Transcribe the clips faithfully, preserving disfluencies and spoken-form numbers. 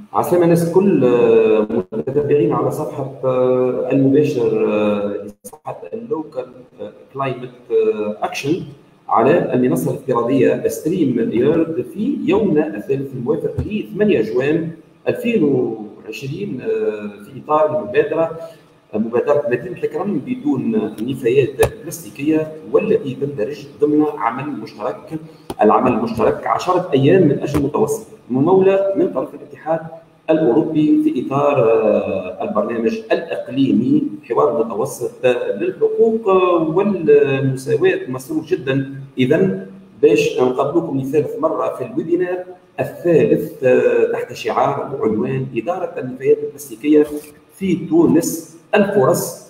عسلامة الناس الكل، آه، متتبعين على صفحة آه، المباشر آه، لصفحة اللوكال كلايمت اكشن على المنصة الافتراضية ستريم يارد في يومنا الثالث الموافق ل ثمانية جوان ألفين وعشرين آه، في إطار المبادرة مبادرة مدينة الكرم بدون نفايات بلاستيكية، والتي تندرج ضمن عمل مشترك العمل المشترك عشرة أيام من أجل المتوسط، ممولة من طرف الاتحاد الأوروبي في إطار البرنامج الإقليمي حوار المتوسط للحقوق والمساواة. مسرور جدا إذا باش نقابلكم لثالث مرة في الويبينار الثالث تحت شعار وعنوان إدارة النفايات البلاستيكية في تونس، الفرص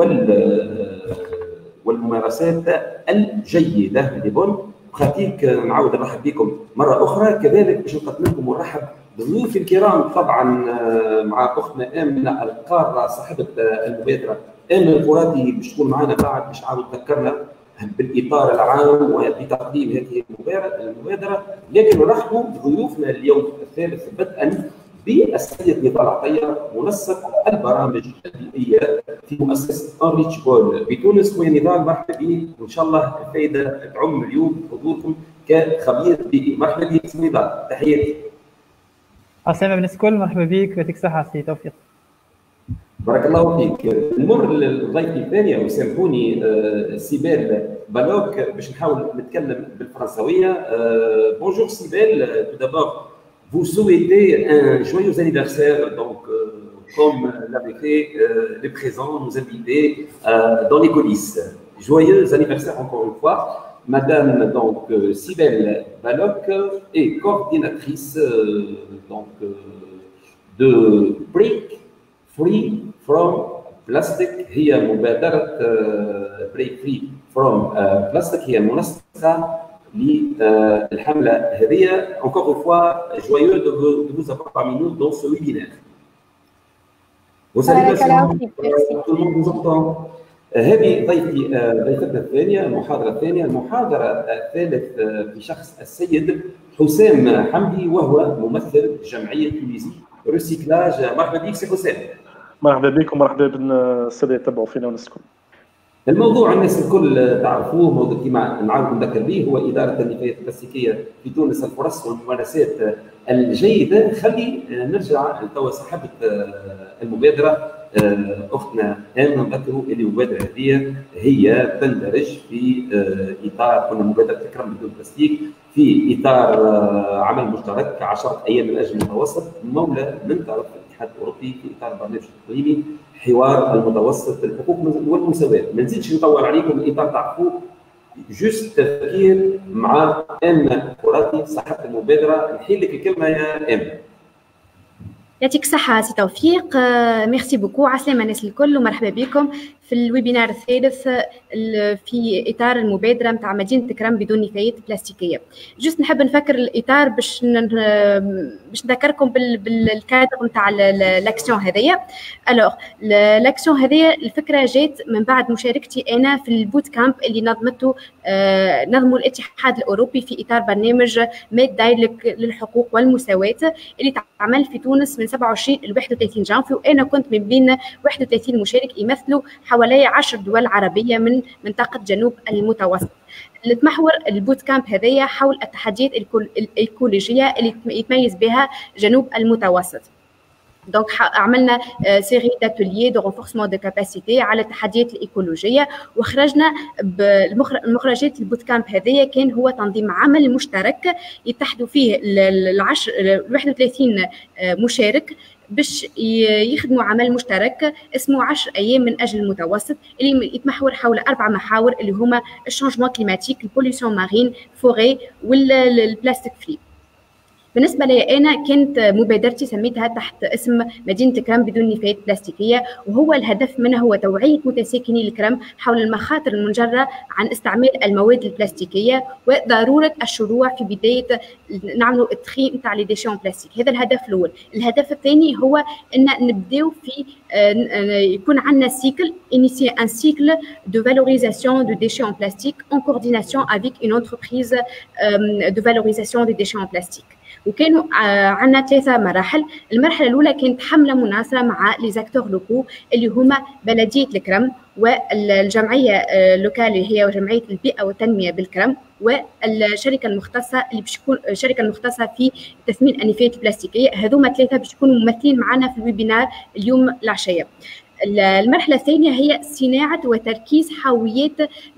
والممارسات الجيده لبون. خاطيك نعاود نرحب بكم مره اخرى، كذلك باش نقدم لكم ونرحب بضيوفي الكرام طبعا مع اختنا امنه القاره صاحبه المبادره. امنه الفراتي باش تكون معنا بعد باش عاود تذكرنا بالاطار العام وبتقديم هذه المبادره، لكن نرحبوا بضيوفنا اليوم الثالث بدءا بالسيد نضال عطيه منسق البرامج البيئيه في مؤسسه انريتش بول بتونس. ويا نضال مرحبا بك، وان شاء الله الفائده تعم اليوم حضوركم كخبير بيئي. مرحبا بك سي نضال، تحياتي. عسلامة الناس الكل، مرحبا بك ويعطيك الصحه سي توفيق. بارك الله فيك. نمر للضيف الثاني وسامحوني سيبال بالوك باش نحاول نتكلم بالفرنسويه. بونجور سيبال، tout d'abord vous souhaitez un joyeux anniversaire, donc euh, comme l'avaient fait euh, les présents, nos invités euh, dans les coulisses. Joyeux anniversaire encore une fois. Madame donc euh, Cybèle Balloc est coordinatrice euh, donc euh, de Break Free from Plastic. هي مبادرة Break Free from Plastic، هي منسقة للحملة هذه. encore une fois joyeux de vous, de vous avoir parmi nous dans ce webinaire. Vos salutations, tout le monde vous entend. هذه ضيفتي ضيفتنا الثانية، المحاضرة الثانية. المحاضرة الثالث في شخص السيد حسام حمدي، وهو ممثل جمعية تونسية ريسيكلاج. مرحبا بك سي حسام. مرحبا بكم، مرحبا بالسادة يتبعوا فينا ونسكم. الموضوع الناس الكل تعرفوه، موضوع كما نعاود نذكر به هو إدارة النفايات البلاستيكية في تونس، الفرص والممارسات الجيدة. خلي نرجع لتوا صاحبة المبادرة أختنا آمنة نذكروا اللي المبادرة هذه هي تندرج في إطار قلنا مبادرة الكرم بدون بلاستيك، في إطار عمل مشترك عشرة أيام من أجل المتوسط، مولى من طرف الاتحاد الأوروبي في إطار برنامج الإقليمي حوار المتوسط للحقوق والمساواة. ما نزيدش نطول عليكم، الإطار تعرفوه. جوست تفكير مع آمنة الفراتي صاحبة المبادرة. نحيل لك الكلمة يا آمنة. يعطيك الصحة سي توفيق. ميرسي بوكو. عسلامة الناس الكل ومرحبا بكم في الويبينار الثالث في اطار المبادره نتاع مدينه الكرم بدون نفايات بلاستيكيه. جوست نحب نفكر الاطار باش باش نذكركم بالكادر نتاع لاكسيون هذيا. الوغ لاكسيون هذيا الفكره جات من بعد مشاركتي انا في البوت كامب اللي نظمته نظمه الاتحاد الاوروبي في اطار برنامج ميد دايلوج للحقوق والمساواه اللي تعمل في تونس من سبعة وعشرين ل واحد وثلاثين جانفي، وانا كنت من بين واحد وثلاثين مشارك يمثلوا حوالي عشر دول عربيه من منطقه جنوب المتوسط. اللي تمحور البوت كامب هذيا حول التحديات الايكولوجيه اللي يتميز بها جنوب المتوسط. دونك عملنا سيري داتوليي دو رونفورسمون دو كاباسيتي على التحديات الايكولوجيه، وخرجنا بمخرجات البوت كامب هذيا كان هو تنظيم عمل مشترك يتحدوا فيه العشر واحد وثلاثين مشارك باش يخدموا عمل مشترك اسمه عشر ايام من اجل المتوسط، اللي يتمحور حول اربع محاور اللي هما الشونجمون كليماتيك، البوليسيون مارين، فوري والبلاستيك فري. بالنسبه لي انا كانت مبادرتي سميتها تحت اسم مدينه الكرم بدون نفايات بلاستيكيه، وهو الهدف منها هو توعيه متساكني الكرم حول المخاطر المنجره عن استعمال المواد البلاستيكيه وضروره الشروع في بدايه نعملوا التخييم نتاع لي ديشون بلاستيك. هذا الهدف الاول. الهدف الثاني هو ان نبداو في يكون عندنا سيكل initier un cycle de valorisation de déchets en plastique en coordination avec une entreprise de valorisation des déchets en plastique. وكانوا عندنا ثلاثه مراحل. المرحله الاولى كانت حمله مناصره مع لي زاكتور لوكو اللي هما بلديه الكرم والجمعيه اللوكال اللي هي جمعيه البيئه والتنميه بالكرم والشركه المختصه اللي باش تكون الشركه المختصه في تثمين النفايات البلاستيكيه. هذوما ثلاثه باش يكونوا ممثلين معنا في الويبينار اليوم العشيه. المرحله الثانيه هي صناعه وتركيز حاويات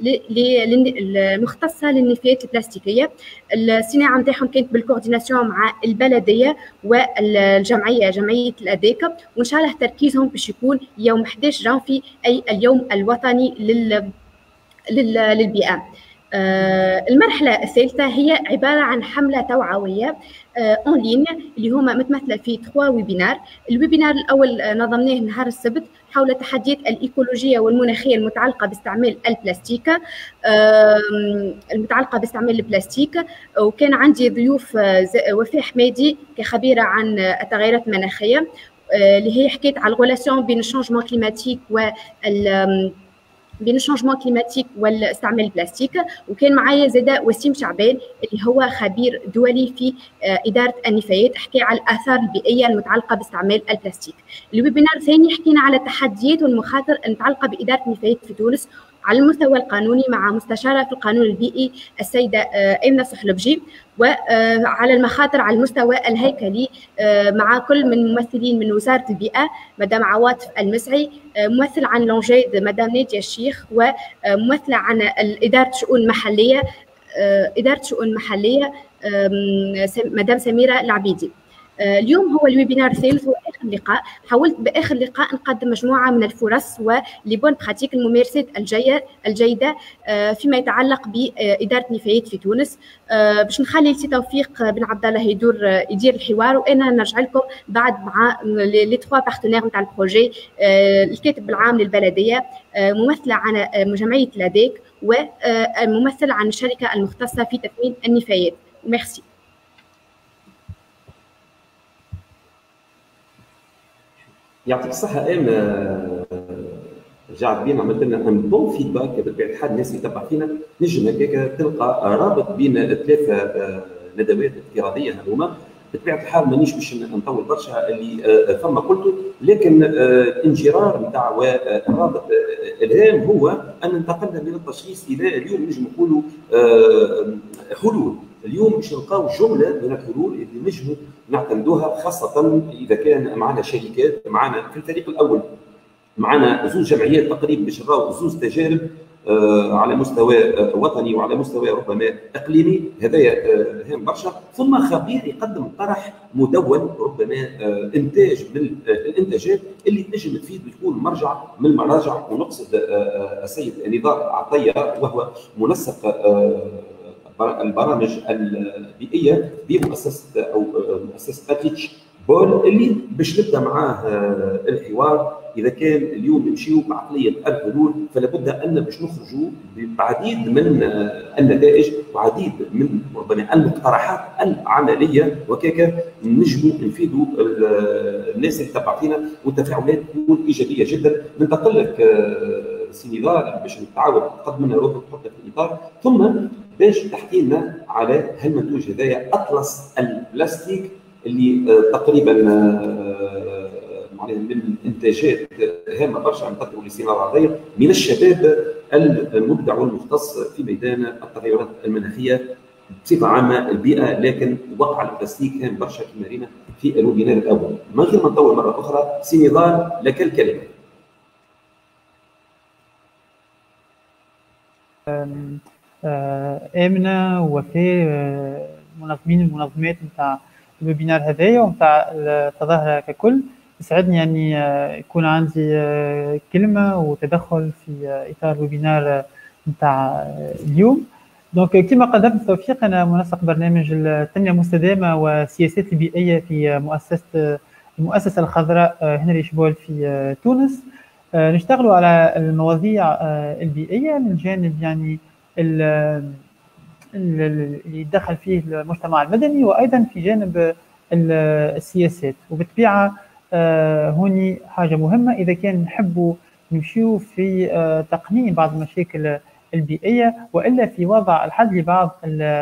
المختصه للنفايات البلاستيكيه. الصناعه نتاعهم كانت بالكورديناسيون مع البلديه والجمعيه جمعيه الاديك، وان شاء الله تركيزهم باش يكون يوم أحد عشر جانفي اي اليوم الوطني لل للبيئه. المرحله الثالثه هي عباره عن حمله توعويه اون لين اللي هما متمثله في ثلاثة ويبينار. الويبينار الاول نظمناه نهار السبت حول التحديات الايكولوجيه والمناخيه المتعلقه باستعمال البلاستيك المتعلقه باستعمال البلاستيك، وكان عندي ضيوف وفاء حمادي كخبيره عن التغيرات المناخيه اللي هي حكيت على الغولاسيون بين الشونجمون كليماتيك وال بين الشونجمون كليماتيك واستعمال البلاستيك. وكان معايا زاده وسيم شعبان اللي هو خبير دولي في اداره النفايات، حكي على الاثار البيئيه المتعلقه باستعمال البلاستيك. الويبينار الثاني حكينا على التحديات والمخاطر المتعلقه باداره النفايات في تونس على المستوى القانوني مع مستشاره في القانون البيئي السيده امنه صحلبجي، وعلى المخاطر على المستوى الهيكلي مع كل من ممثلين من وزاره البيئه مدام عواطف المسعي، ممثل عن لونجيد مدام ناديه الشيخ، وممثله عن اداره شؤون محليه اداره شؤون محليه مدام سميره العبيدي. اليوم هو الويبينار الثالث واخر لقاء. حاولت باخر لقاء نقدم مجموعه من الفرص ولي بون براتيك الممارسات الجيده فيما يتعلق باداره النفايات في تونس، باش نخلي لسي توفيق بن عبد الله يدور يدير الحوار، وانا نرجع لكم بعد مع لي ثلاثه بارتنير نتاع البروجي، الكاتب العام للبلديه، ممثله عن جمعيه لاديك، وممثل عن الشركه المختصه في تثمين النفايات. وميرسي. يعطيك الصحة إيم، رجعت بينا عملت لنا ان بون فيدباك. بطبيعة الحال الناس اللي تتبع فينا نجم هكاك تلقى رابط بين الثلاثة ندوات افتراضية هذوما. بطبيعة الحال مانيش باش نطول برشا اللي فما قلته، لكن الانجرار نتاع والرابط الهام هو أن انتقلنا من التشخيص إلى اليوم نجم نقولوا حلول. اليوم باش نلقاو جمله من الحلول اللي نجموا نعتمدوها، خاصه اذا كان معنا شركات. معنا في الفريق الاول معنا زوج جمعيات تقريبا باش نراو زوج تجارب على مستوى وطني وعلى مستوى ربما اقليمي، هذايا هام برشا. ثم خبير يقدم طرح مدون ربما انتاج من الانتاجات اللي تنجم تفيد وتكون مرجع من المراجع. ونقصد السيد نضال عطيه وهو منسق البرامج البيئيه بمؤسسه او مؤسسه اتيتش بول، اللي باش نبدا معاه الحوار. اذا كان اليوم نمشيو بعقليه الحلول، فلا بد ان باش نخرجوا بعديد من النتائج وعديد من ربما المقترحات العمليه، وكاكا نجموا نفيدوا الناس اللي تبع فينا، والتفاعلات تكون ايجابيه جدا. ننتقل لك سي نضال باش نتعاون قد منا روحك تحطك في الاطار، ثم باش تحكي لنا على هالمنتوج هذايا اطلس البلاستيك اللي تقريبا معناها من الانتاجات هامه برشا نقدموا للصناعه هذايا من الشباب المبدع والمختص في ميدان التغيرات المناخيه بصفه عامه البيئه، لكن وقع البلاستيك هام برشا كما رينا في الويبينار الاول. من غير ما نطول مره اخرى، سي نضال لك الكلمه. آمنة وفاء منظمين المنظمات نتاع الويبينار هذايا ونتاع التظاهرة ككل، يسعدني يعني يكون عندي كلمة وتدخل في إطار الويبينار نتاع اليوم. دونك كما قدمت توفيق، أنا منسق برنامج التنمية المستدامة والسياسات البيئية في مؤسسة المؤسسة الخضراء هنري شبول في تونس. نشتغلوا على المواضيع البيئية من جانب يعني اللي يدخل فيه المجتمع المدني، وأيضا في جانب السياسات. وبالطبيعة هوني حاجة مهمة إذا كان نحبوا نمشيو في تقنين بعض المشاكل البيئية، وإلا في وضع الحل لبعض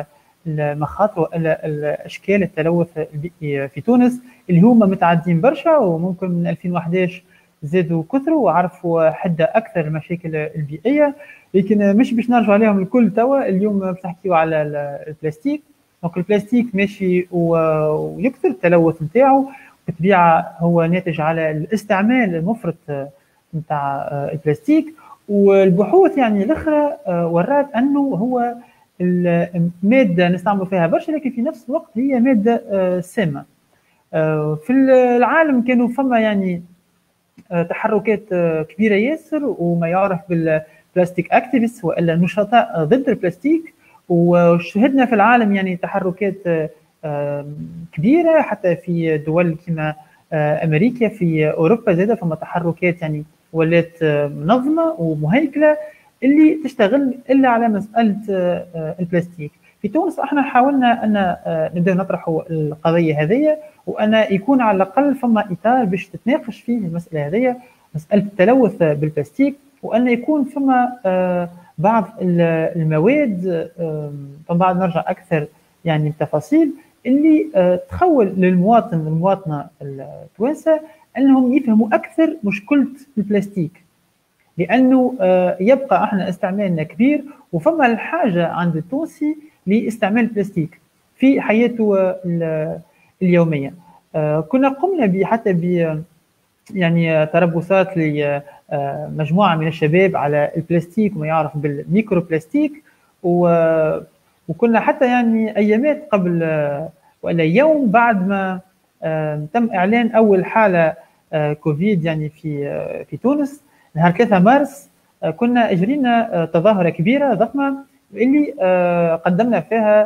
المخاطر والا الاشكال التلوث البيئي في تونس اللي هما متعدين برشا، وممكن من ألفين وأحد عشر زادوا كثروا وعرفوا حده اكثر المشاكل البيئيه، لكن مش باش نرجع عليهم الكل توا. اليوم باش نحكيو على البلاستيك. دونك البلاستيك ماشي ويكثر التلوث نتاعو، بالطبيعه هو ناتج على الاستعمال المفرط نتاع البلاستيك. والبحوث يعني الاخرى ورات انه هو الماده نستعمل فيها برشا، لكن في نفس الوقت هي ماده سامه. في العالم كانوا فما يعني تحركات كبيره ياسر، وما يعرف بالبلاستيك اكتيفيست والا نشطاء ضد البلاستيك، وشهدنا في العالم يعني تحركات كبيره حتى في دول كما امريكا، في اوروبا زاد فما تحركات يعني ولات منظمه ومهيكله اللي تشتغل الا على مساله البلاستيك. في تونس احنا حاولنا ان نبدا نطرحوا القضيه هذه، وان يكون على الاقل فما اطار باش تتناقش فيه المساله هذه، مساله التلوث بالبلاستيك، وان يكون فما بعض المواد طبعا نرجع اكثر يعني التفاصيل اللي تخول للمواطن المواطنه التوانسه انهم يفهموا اكثر مشكله البلاستيك، لانه يبقى احنا استعمالنا كبير، وفما الحاجه عند التونسي لاستعمال البلاستيك في حياته اليوميه. كنا قمنا حتى ب يعني تربصات لمجموعه من الشباب على البلاستيك وما يعرف بالميكرو بلاستيك، وكنا حتى يعني ايامات قبل ولا يوم بعد ما تم اعلان اول حاله كوفيد يعني في في تونس، نهار ثلاثة مارس كنا اجرينا تظاهره كبيره ضخمه اللي قدمنا فيها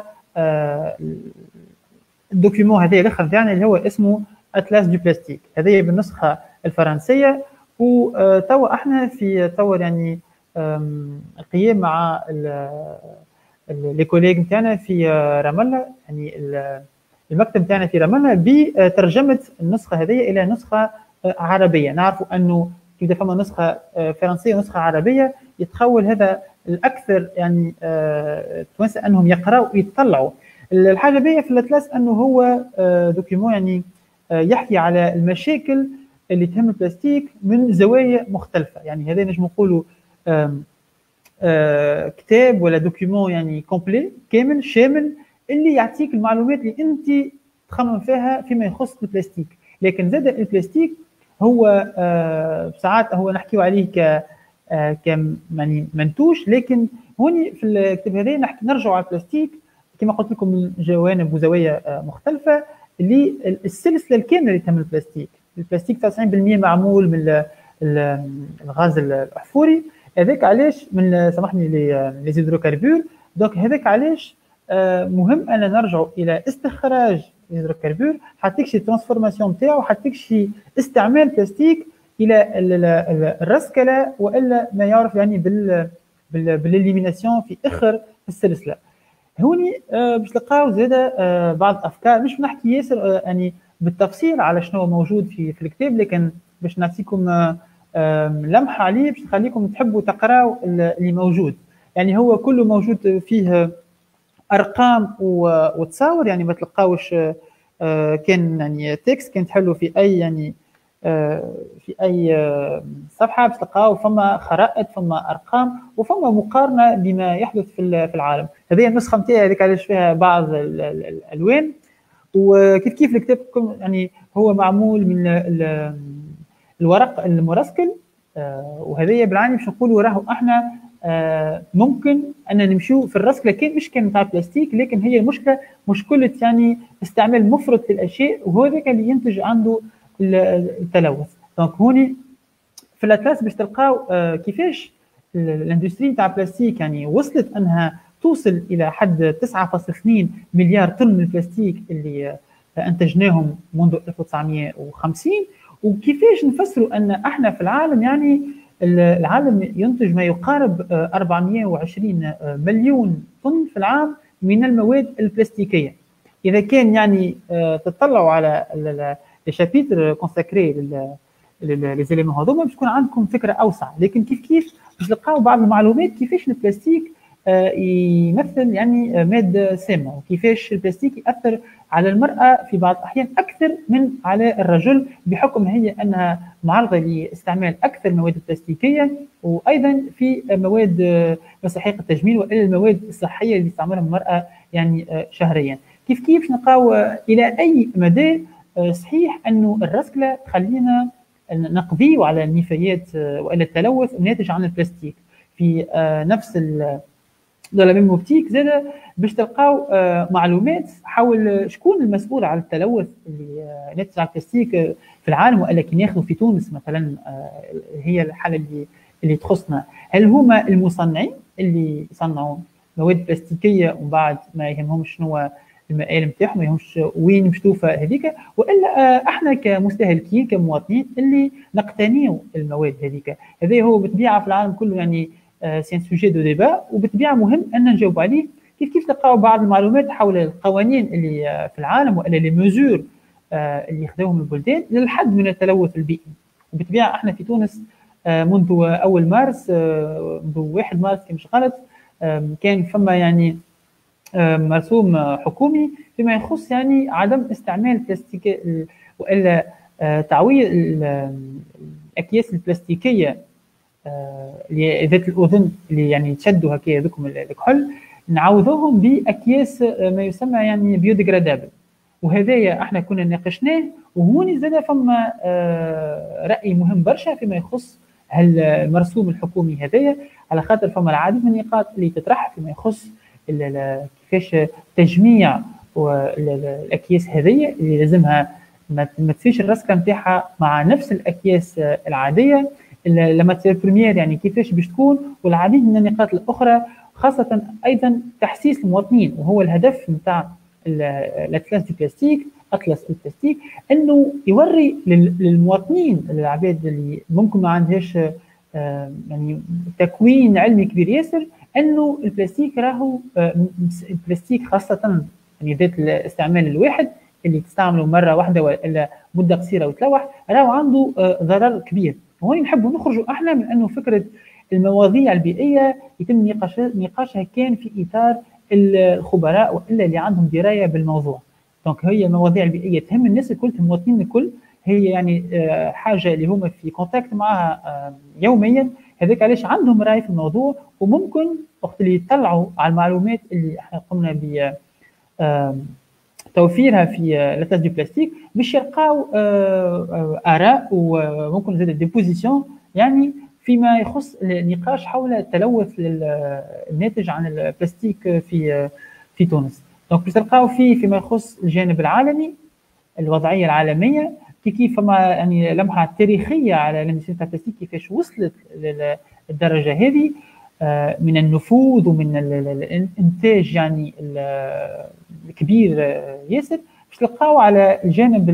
الدوكيومون هذا الاخر نتاعنا اللي هو اسمه اتلاس دو بلاستيك، هذه بالنسخه الفرنسيه. وتوا احنا في توا يعني القيام مع لي كوليغ نتاعنا في رام الله، يعني المكتب نتاعنا في رام الله بترجمه النسخه هذه الى نسخه عربيه. نعرفوا انه اذا فما نسخه فرنسيه ونسخه عربيه يتخول هذا الاكثر يعني التوانسه انهم يقراوا ويطلعوا. الحاجه بيه في الاطلاس انه هو دوكيومون يعني يحكي على المشاكل اللي تهم البلاستيك من زوايا مختلفه، يعني هذا نجم نقولوا كتاب ولا دوكيومون يعني كومبلي كامل شامل اللي يعطيك المعلومات اللي انت تخمم فيها فيما يخص البلاستيك. لكن زاد البلاستيك هو ساعات هو نحكيو عليه ك يعني منتوش، لكن هوني في الكتاب هذا نحكي نرجعوا على البلاستيك كما قلت لكم من جوانب وزوايا مختلفه اللي السلسله الكامله اللي تهم البلاستيك. البلاستيك تسعين بالمئة معمول من الغاز الاحفوري، هذاك علاش من سامحني لي زيدروكاربور. دونك هذاك علاش مهم ان نرجعوا الى استخراج الهيدروكربور حتى يكشي الترانسفورماسيون نتاعو، حتى يكشي استعمال البلاستيك الى الرسكله والا ما يعرف يعني بال بالاليميناسيون في اخر السلسله. هوني باش تلقاو زاده بعض الافكار، مش نحكي ياسر يعني بالتفصيل على شنو موجود في في الكتاب، لكن باش نعطيكم لمحه عليه باش تخليكم تحبوا تقراوا اللي موجود. يعني هو كله موجود فيه ارقام وتصاور، يعني ما تلقاوش كان يعني تكست كان تحلوا في اي يعني في اي صفحه باش تلقاو فما خرائط فما ارقام وفما مقارنه بما يحدث في العالم. هذه النسخه نتاعي هذيك علاش فيها بعض الالوان، وكيف كيف الكتاب يعني هو معمول من الورق المرسكل، وهذه بالعاني باش نقولوا راهو احنا ممكن ان نمشيو في الرسكله كان مش كان تاع بلاستيك، لكن هي المشكله مشكله يعني استعمال مفرط للاشياء، وهو ذاك اللي ينتج عنده التلوث. دونك هوني في الاطلاس باش تلقاو كيفاش الاندستري تاع البلاستيك يعني وصلت انها توصل الى حد تسعة فاصلة اثنين مليار طن من البلاستيك اللي انتجناهم منذ ألف وتسعمئة وخمسين، وكيفاش نفسروا ان احنا في العالم يعني العالم ينتج ما يقارب أربعمئة وعشرين مليون طن في العام من المواد البلاستيكيه. اذا كان يعني تطلعوا على الشابيتر كونساكري لي زيليمون هذوما باش تكون عندكم فكره اوسع، لكن كيف كيف باش تلقاو بعض المعلومات كيفاش البلاستيك يمثل يعني ماده سامه، وكيفاش البلاستيك ياثر على المراه في بعض الاحيان اكثر من على الرجل، بحكم هي انها معرضه لاستعمال اكثر المواد البلاستيكيه، وايضا في مواد مساحيق التجميل والا المواد الصحيه اللي تستعملها المراه يعني شهريا. كيف كيف نلقاو الى اي مدى صحيح انه الرسكله تخلينا نقضي على النفايات والا التلوث الناتج عن البلاستيك. في نفس دو لا ميم اوبتيك زاد باش تلقاو معلومات حول شكون المسؤول على التلوث اللي ناتج عن البلاستيك في العالم، والا كي ناخذوا في تونس مثلا هي الحاله اللي اللي تخصنا، هل هما المصنعين اللي يصنعوا مواد بلاستيكيه ومن بعد ما يهمهمش شنو المآل نتاعهم، ما يهمش وين باش توفى هذيك، والا احنا كمستهلكين كمواطنين اللي نقتنيوا المواد هذيك؟ هذا هو بالطبيعه في العالم كله يعني سي ان سوجي دو ديبا، وبالطبيعه مهم ان نجاوب عليه. كيف كيف تلقاو بعض المعلومات حول القوانين اللي في العالم والا لي ميزور اللي خذوهم البلدان للحد من التلوث البيئي. وبالطبيعه احنا في تونس منذ اول مارس، منذ واحد مارس كان مش غلط، كان فما يعني مرسوم حكومي فيما يخص يعني عدم استعمال البلاستيك والا تعويض الاكياس البلاستيكيه اللي ذات الاذن اللي يعني تشدوا هكا هذوكم الكحول، نعوضوهم باكياس ما يسمى يعني بيوديغرادابل. وهذايا احنا كنا ناقشناه، وهون زاد فما راي مهم برشا فيما يخص المرسوم الحكومي هذايا، على خاطر فما العديد من النقاط اللي تطرح فيما يخص كيفاش تجميع الاكياس هذيا اللي لازمها ما تفيش الرسكه نتاعها مع نفس الاكياس العاديه، لما تصير بريمير يعني كيفاش باش تكون، والعديد من النقاط الاخرى، خاصه ايضا تحسيس المواطنين. وهو الهدف نتاع الاطلس دي بلاستيك، اطلس البلاستيك، انه يوري للمواطنين العباد اللي ممكن ما عندهاش يعني تكوين علمي كبير ياسر، انه البلاستيك راهو البلاستيك خاصه يعني ذات الاستعمال الواحد اللي تستعمله مره واحده ولا مده قصيره وتلوح، راهو عنده ضرر كبير. وهون نحبوا نخرجوا احنا من انه فكره المواضيع البيئيه يتم نقاشها كان في اطار الخبراء والا اللي عندهم درايه بالموضوع. دونك هي المواضيع البيئيه تهم الناس الكل، تهم المواطنين الكل، هي يعني حاجه اللي هما في كونتاكت معها يوميا، هذاك علاش عندهم راي في الموضوع، وممكن وقت اللي يطلعوا على المعلومات اللي احنا قمنا ب توفيرها في لاطاس دو بلاستيك باش يلقاو اراء وممكن زاد ديبوزيسيون يعني فيما يخص النقاش حول التلوث الناتج عن البلاستيك في في تونس. دونك باش تلقاو فيه فيما يخص الجانب العالمي، الوضعيه العالميه، كيف كيف فما يعني لمحه تاريخيه على الاميسيون تاع البلاستيك كيفاش وصلت للدرجه هذه من النفوذ ومن الانتاج يعني الكبير ياسر. باش تلقاو على الجانب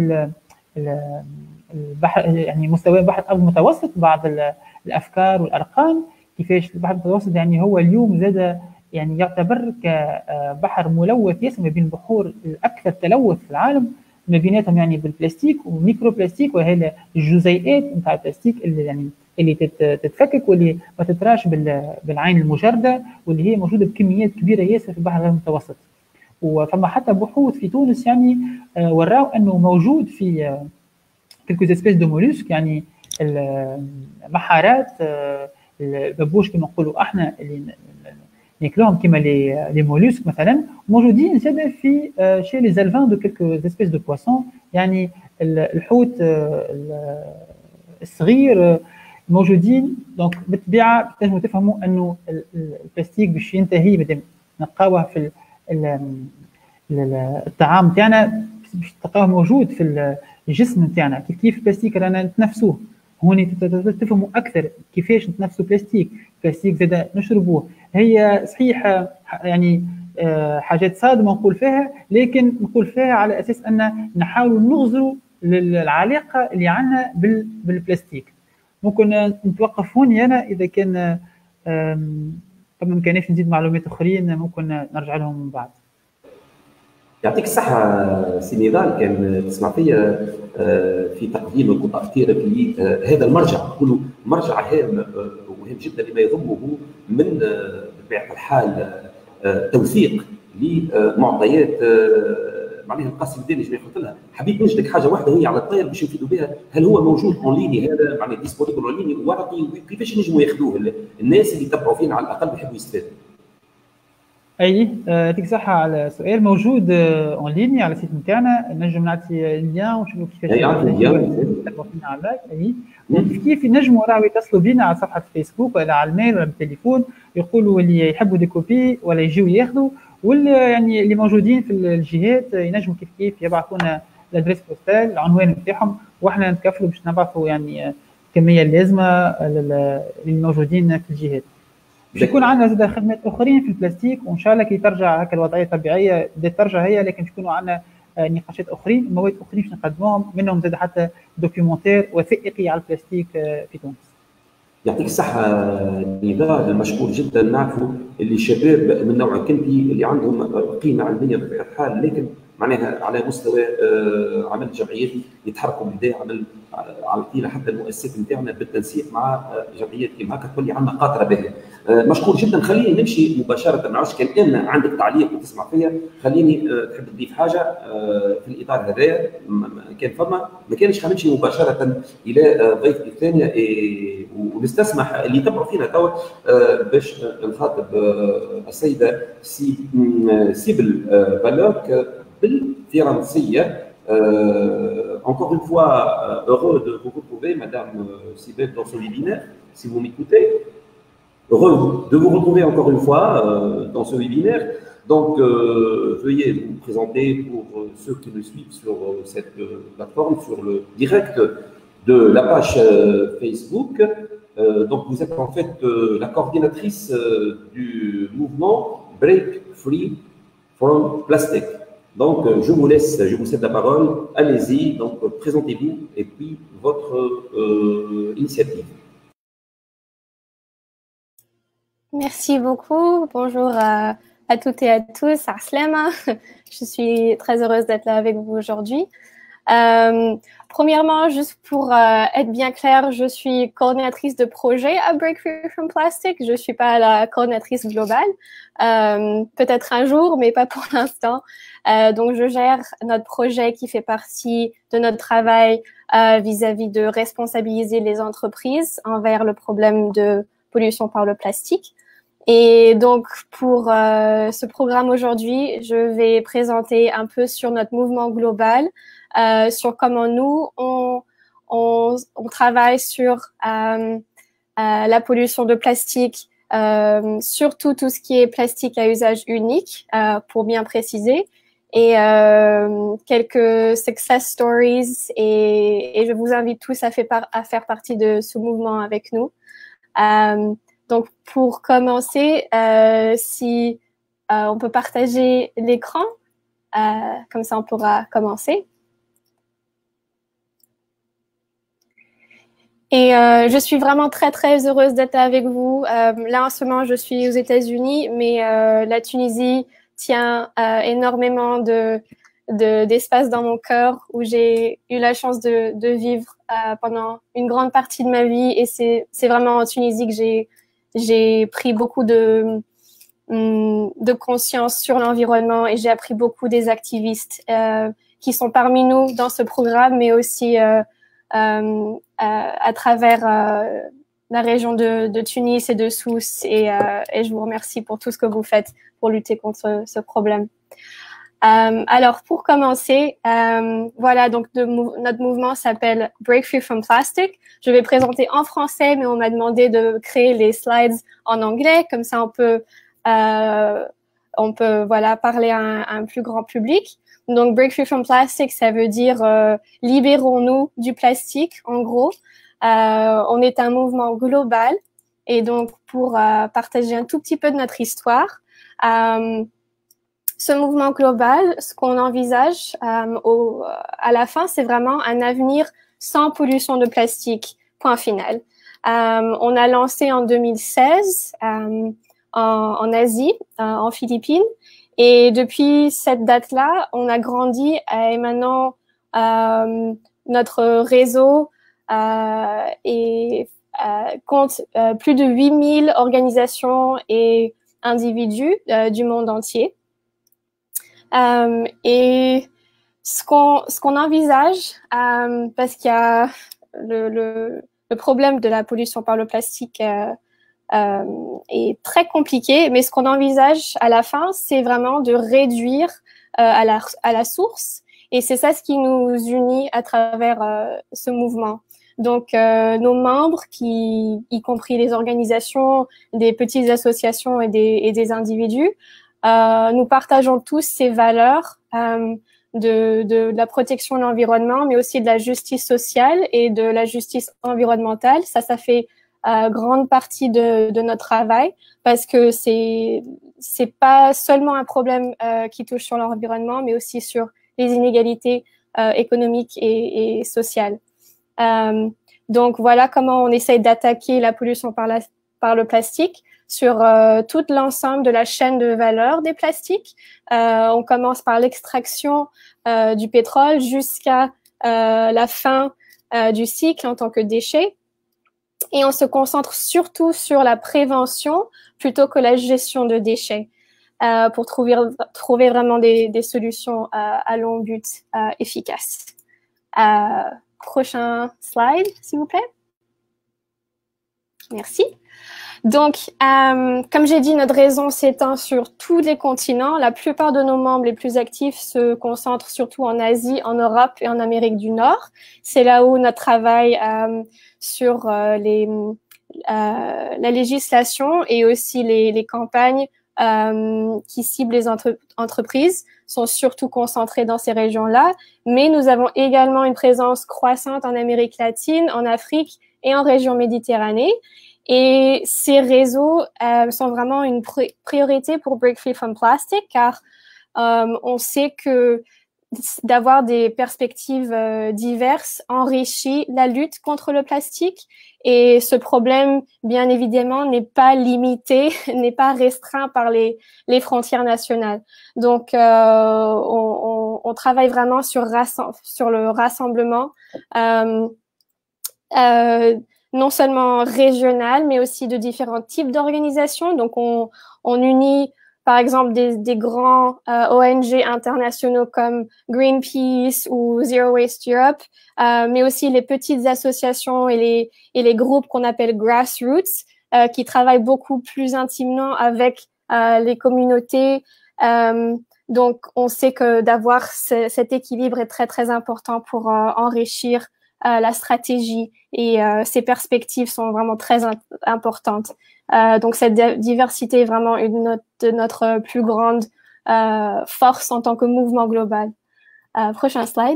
البحر يعني مستوى البحر الابيض المتوسط بعض الافكار والارقام، كيفاش البحر المتوسط يعني هو اليوم زاد يعني يعتبر كبحر ملوث ياسر، ما بين البحور الاكثر تلوث في العالم، ما بيناتهم يعني بالبلاستيك وميكرو بلاستيك، وهي الجزيئات نتاع البلاستيك اللي يعني اللي تتفكك واللي ما تتراش بالعين المجرده، واللي هي موجوده بكميات كبيره ياسر في البحر المتوسط. وفما حتى بحوث في تونس يعني وراو انه موجود في كلكو اسبيس دو مولوسك، يعني المحارات البابوش كما نقولوا احنا اللي ناكلوهم كما لي مولوسك مثلا، موجودين زاد في شي لي زالفان دو كلكو اسبيس دو بواسون، يعني الحوت الصغير موجودين. دونك بالطبيعه تنجموا تفهموا انه البلاستيك باش ينتهي مادام نلقاوه في الطعام تاعنا، باش تلقاوه موجود في الجسم تاعنا. كيف كيف البلاستيك رانا نتنفسوه، هوني تفهموا اكثر كيفاش نتنفسوا بلاستيك. بلاستيك زاد نشربوه، هي صحيح يعني حاجات صادمه نقول فيها، لكن نقول فيها على اساس ان نحاولوا نغزروا للعلاقه اللي عندنا بالبلاستيك. ممكن نتوقف هوني انا، اذا كان فما امكانيش نزيد معلومات اخرين ممكن نرجع لهم من بعد. يعطيك الصحة سي نضال، كان تسمع فيا في تقديمك وتأثيرك لهذا المرجع، نقولوا مرجع هام ومهم جدا لما يضمه من بطبيعه الحال توثيق لمعطيات معناها القاسم الديني اللي قلت لها. حبيت نجدك حاجه واحده هي على الطاير باش نفيدوا بها، هل هو موجود اون ليني هذا معناها ديسبونيبل اون ليني ورقي، كيفاش نجموا ياخذوه الناس اللي يتبعوا فينا على الاقل يحبوا يستفادوا؟ اي يعطيك الصحه على السؤال. موجود اون ليني على السيت نتاعنا، نجم نعطي اللين ونشوفوا كيفاش يتبعوا فينا على اللايف. اي وكيف كيف ينجموا راهو يتصلوا بينا على صفحه فيسبوك ولا على الميل ولا بالتليفون، يقولوا اللي يحبوا دي كوبي ولا يجيو ياخذوا، واللي يعني اللي موجودين في الجهات ينجموا كيف كيف يبعثوا لنا الادريس بوستال العنوان نتاعهم، واحنا نتكفلوا باش نبعثوا يعني الكميه اللازمه للموجودين في الجهات. باش يكون عندنا زاد خدمات اخرين في البلاستيك، وان شاء الله كي ترجع هكا الوضعيه الطبيعيه بدات ترجع هي، لكن تكونوا عندنا نقاشات اخرين، مواد اخرين باش نقدموهم، منهم زاد حتى دوكيومونتير وثائقي على البلاستيك في تونس. يعطيك الصحة نضال، المشكور جدا. نعرفوا اللي شباب من نوعك انت اللي عندهم قيمة علمية بطبيعة الحال، لكن معناها على مستوى عمل جمعياتي يتحركوا بدا عمل على طيله حتى المؤسسات نتاعنا بالتنسيق مع جمعيات كيما هكا تولي عندنا قاطره باهيه. مشكور جدا. خليني نمشي مباشره، ما نعرفش كان ان عندك تعليق وتسمع فيا، خليني تحب تضيف حاجه في الاطار هذا كان فما، ما كانش خلينا مباشره الى ضيفتي الثانيه ونستسمح اللي يتبعوا فينا توا باش نخاطب السيده سيبل بالوك بالفرنسيه. Euh, encore une fois, euh, heureux de vous retrouver, Madame euh, Sibel, dans ce webinaire, si vous m'écoutez. Heureux de vous retrouver encore une fois euh, dans ce webinaire. Donc, euh, veuillez vous présenter pour euh, ceux qui nous suivent sur euh, cette euh, plateforme, sur le direct de la page euh, Facebook. Euh, donc, vous êtes en fait euh, la coordinatrice euh, du mouvement Break Free from Plastic. Donc, je vous laisse, je vous cède la parole. Allez-y, donc présentez-vous et puis votre euh, initiative. Merci beaucoup. Bonjour à, à toutes et à tous. Aslema, je suis très heureuse d'être là avec vous aujourd'hui. Euh, premièrement, juste pour euh, être bien claire, je suis coordinatrice de projet à Break Free from Plastic. Je ne suis pas la coordinatrice globale. Euh, peut-être un jour, mais pas pour l'instant. Euh, donc, je gère notre projet qui fait partie de notre travail euh, vis-à-vis de responsabiliser les entreprises envers le problème de pollution par le plastique. Et donc, pour euh, ce programme aujourd'hui, je vais présenter un peu sur notre mouvement global, euh, sur comment nous, on, on, on travaille sur euh, euh, la pollution de plastique, euh, surtout tout ce qui est plastique à usage unique, euh, pour bien préciser, et euh, quelques success stories, et, et je vous invite tous à, fait par, à faire partie de ce mouvement avec nous. Euh, donc, pour commencer, euh, si euh, on peut partager l'écran, euh, comme ça on pourra commencer. Et euh, je suis vraiment très très heureuse d'être avec vous. Euh, là en ce moment, je suis aux États-Unis, mais euh, la Tunisie tient euh, énormément de, de d'espace dans mon cœur, où j'ai eu la chance de, de vivre euh, pendant une grande partie de ma vie, et c'est c'est vraiment en Tunisie que j'ai j'ai pris beaucoup de de conscience sur l'environnement, et j'ai appris beaucoup des activistes euh, qui sont parmi nous dans ce programme, mais aussi euh, euh, à, à travers euh, la région de, de Tunis et de Sousse, et, euh, et je vous remercie pour tout ce que vous faites pour lutter contre ce, ce problème. Euh, alors, pour commencer, euh, voilà, donc de, notre mouvement s'appelle Break Free from Plastic. Je vais présenter en français, mais on m'a demandé de créer les slides en anglais, comme ça on peut, euh, on peut voilà, parler à un, à un plus grand public. Donc, Break Free from Plastic, ça veut dire euh, libérons-nous du plastique, en gros. Euh, on est un mouvement global, et donc pour euh, partager un tout petit peu de notre histoire, euh, ce mouvement global, ce qu'on envisage euh, au, à la fin, c'est vraiment un avenir sans pollution de plastique, point final. Euh, on a lancé en deux mille seize euh, en, en Asie, euh, en Philippines, et depuis cette date-là, on a grandi, et maintenant euh, notre réseau euh, est, euh, compte euh, plus de huit mille organisations et individus euh, du monde entier. Euh, et ce qu'on ce qu'on envisage, euh, parce qu'il y a le, le, le problème de la pollution par le plastique euh, euh, est très compliqué, mais ce qu'on envisage à la fin, c'est vraiment de réduire euh, à la à la source, et c'est ça ce qui nous unit à travers euh, ce mouvement. Donc, euh, nos membres, qui, y compris les organisations, des petites associations et des, et des individus, euh, nous partageons tous ces valeurs euh, de, de, de la protection de l'environnement, mais aussi de la justice sociale et de la justice environnementale. Ça, ça fait euh, grande partie de, de notre travail, parce que c'est c'est pas seulement un problème euh, qui touche sur l'environnement, mais aussi sur les inégalités euh, économiques et, et sociales. Euh, donc voilà comment on essaye d'attaquer la pollution par, la, par le plastique sur euh, tout l'ensemble de la chaîne de valeur des plastiques. Euh, on commence par l'extraction euh, du pétrole jusqu'à euh, la fin euh, du cycle en tant que déchet. Et on se concentre surtout sur la prévention plutôt que la gestion de déchets euh, pour trouver, trouver vraiment des, des solutions à, à long but euh, efficaces. Euh, Prochain slide, s'il vous plaît. Merci. Donc, euh, comme j'ai dit, notre réseau s'étend sur tous les continents. La plupart de nos membres les plus actifs se concentrent surtout en Asie, en Europe et en Amérique du Nord. C'est là où notre travail euh, sur euh, les, euh, la législation et aussi les, les campagnes euh, qui ciblent les entre entreprises sont surtout concentrés dans ces régions-là, mais nous avons également une présence croissante en Amérique latine, en Afrique et en région Méditerranée. Et ces réseaux euh, sont vraiment une pr priorité pour Break Free from Plastic, car euh, on sait que d'avoir des perspectives euh, diverses enrichit la lutte contre le plastique, et ce problème, bien évidemment, n'est pas limité, n'est pas restreint par les, les frontières nationales. Donc, euh, on, on, on travaille vraiment sur, sur le rassemblement, euh, euh, non seulement régional, mais aussi de différents types d'organisations. Donc, on, on unit par exemple des, des grands euh, O N G internationaux comme Greenpeace ou Zero Waste Europe, euh, mais aussi les petites associations et les, et les groupes qu'on appelle grassroots, euh, qui travaillent beaucoup plus intimement avec euh, les communautés. Euh, donc, on sait que d'avoir ce, cet équilibre est très, très important pour euh, enrichir euh, la stratégie, et euh, ces perspectives sont vraiment très importantes. Euh, donc, cette diversité est vraiment une de notre plus grande euh, force en tant que mouvement global. Euh, prochain slide.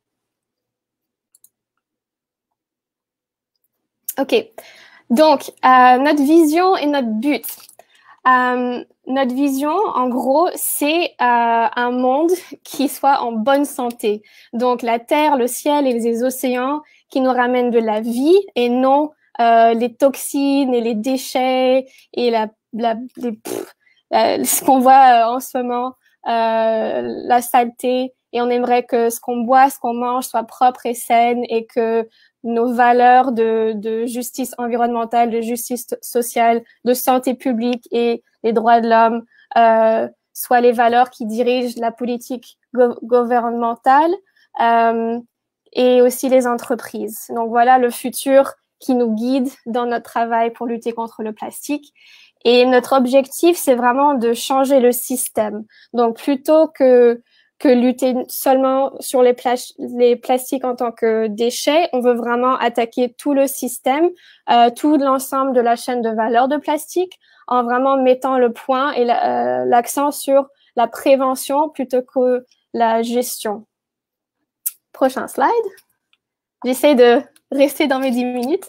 OK. Donc, euh, notre vision et notre but. Euh, notre vision, en gros, c'est euh, un monde qui soit en bonne santé. Donc, la terre, le ciel et les océans qui nous ramènent de la vie, et non euh, les toxines et les déchets et la, la, les, pff, la, ce qu'on voit euh, en ce moment, euh, la saleté. Et on aimerait que ce qu'on boit, ce qu'on mange soit propre et saine, et que nos valeurs de, de justice environnementale, de justice sociale, de santé publique et les droits de l'homme euh, soient les valeurs qui dirigent la politique go gouvernementale euh, et aussi les entreprises. Donc voilà le futur qui nous guide dans notre travail pour lutter contre le plastique. Et notre objectif, c'est vraiment de changer le système. Donc plutôt que que lutter seulement sur les, pla les plastiques en tant que déchets, on veut vraiment attaquer tout le système, euh, tout l'ensemble de la chaîne de valeur de plastique, en vraiment mettant le point et l'accent la, euh, sur la prévention plutôt que la gestion. Prochain slide. J'essaie de rester dans mes dix minutes.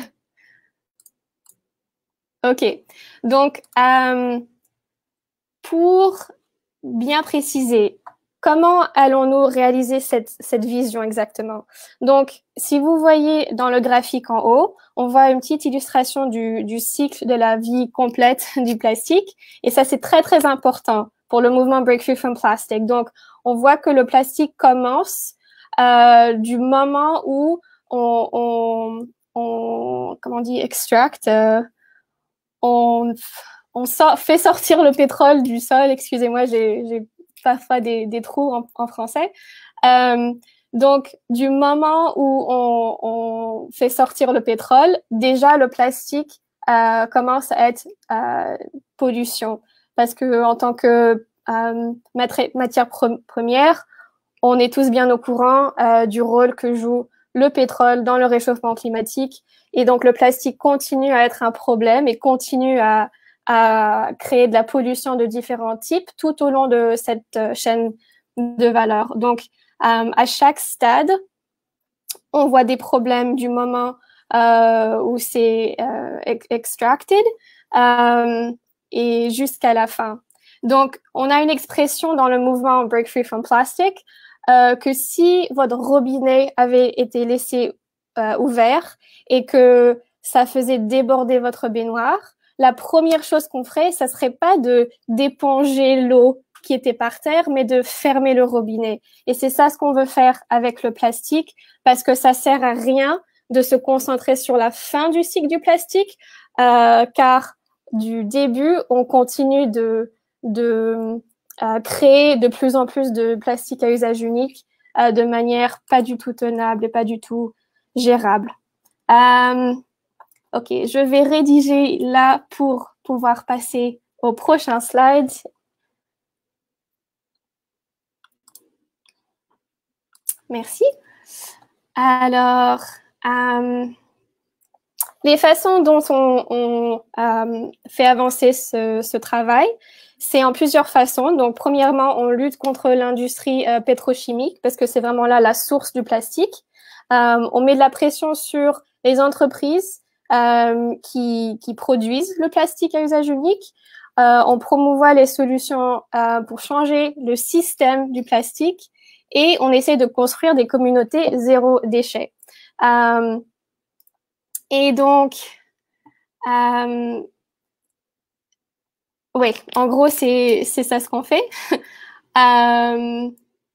OK. Donc, euh, pour bien préciser, comment allons-nous réaliser cette, cette vision exactement? Donc, si vous voyez dans le graphique en haut, on voit une petite illustration du, du cycle de la vie complète du plastique. Et ça, c'est très, très important pour le mouvement Break Free from Plastic. Donc, on voit que le plastique commence euh, du moment où on, on, on comment on dit, extract, euh, on... on sort, fait sortir le pétrole du sol. Excusez-moi, j'ai parfois des, des trous en, en français. Euh, donc, du moment où on, on fait sortir le pétrole, déjà le plastique euh, commence à être euh, pollution. Parce que en tant que euh, matière première, on est tous bien au courant euh, du rôle que joue le pétrole dans le réchauffement climatique. Et donc, le plastique continue à être un problème et continue à, à créer de la pollution de différents types tout au long de cette chaîne de valeur. Donc, euh, à chaque stade, on voit des problèmes du moment euh, où c'est euh, extracted euh, et jusqu'à la fin. Donc, on a une expression dans le mouvement Break Free from Plastic euh, que si votre robinet avait été laissé euh, ouvert et que ça faisait déborder votre baignoire, la première chose qu'on ferait, ça serait pas de d'éponger l'eau qui était par terre, mais de fermer le robinet. Et c'est ça ce qu'on veut faire avec le plastique, parce que ça sert à rien de se concentrer sur la fin du cycle du plastique, euh, car du début, on continue de, de euh, créer de plus en plus de plastique à usage unique euh, de manière pas du tout tenable et pas du tout gérable. Euh, ok, je vais rédiger là pour pouvoir passer au prochain slide. Merci. Alors, euh, les façons dont on, on euh, fait avancer ce, ce travail, c'est en plusieurs façons. Donc, premièrement, on lutte contre l'industrie euh, pétrochimique parce que c'est vraiment là la source du plastique. Euh, on met de la pression sur les entreprises euh, qui, qui produisent le plastique à usage unique. Euh, on promouvoit les solutions euh, pour changer le système du plastique. Et on essaie de construire des communautés zéro déchet. Euh, et donc, euh, oui, en gros, c'est c'est ça ce qu'on fait. euh,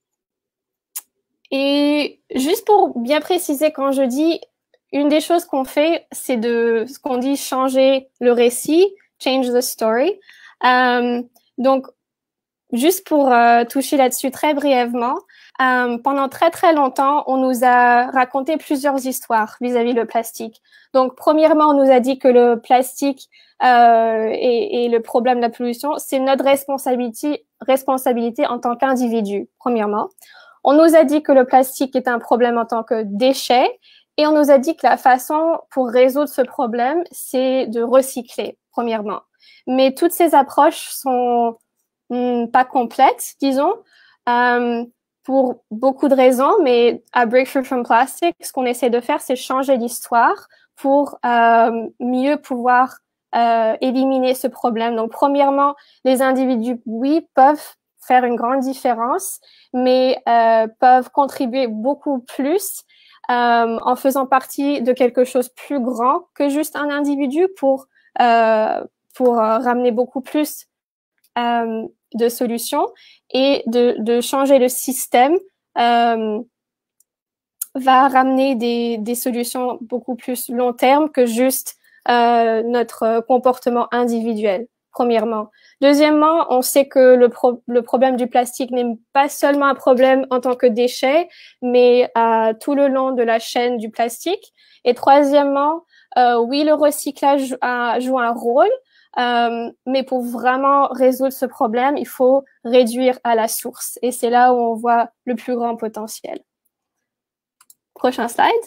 et juste pour bien préciser, quand je dis une des choses qu'on fait, c'est de ce qu'on dit changer le récit, change the story. Euh, donc, juste pour euh, toucher là-dessus très brièvement, euh, pendant très très longtemps, on nous a raconté plusieurs histoires vis-à-vis le plastique. Donc, premièrement, on nous a dit que le plastique euh, et, et le problème de la pollution, c'est notre responsabilité, responsabilité en tant qu'individu, premièrement. On nous a dit que le plastique est un problème en tant que déchet et on nous a dit que la façon pour résoudre ce problème, c'est de recycler, premièrement. Mais toutes ces approches sont pas complète, disons, euh, pour beaucoup de raisons, mais à Break Free from Plastic, ce qu'on essaie de faire, c'est changer l'histoire pour euh, mieux pouvoir euh, éliminer ce problème. Donc, premièrement, les individus, oui, peuvent faire une grande différence, mais euh, peuvent contribuer beaucoup plus euh, en faisant partie de quelque chose de plus grand que juste un individu pour, euh, pour euh, ramener beaucoup plus euh, de solutions et de, de changer le système euh, va ramener des, des solutions beaucoup plus long terme que juste euh, notre comportement individuel, premièrement. Deuxièmement, on sait que le, pro le problème du plastique n'est pas seulement un problème en tant que déchet, mais euh, tout le long de la chaîne du plastique. Et troisièmement, euh, oui, le recyclage a, joue un rôle, Euh, mais pour vraiment résoudre ce problème, il faut réduire à la source. Et c'est là où on voit le plus grand potentiel. Prochain slide.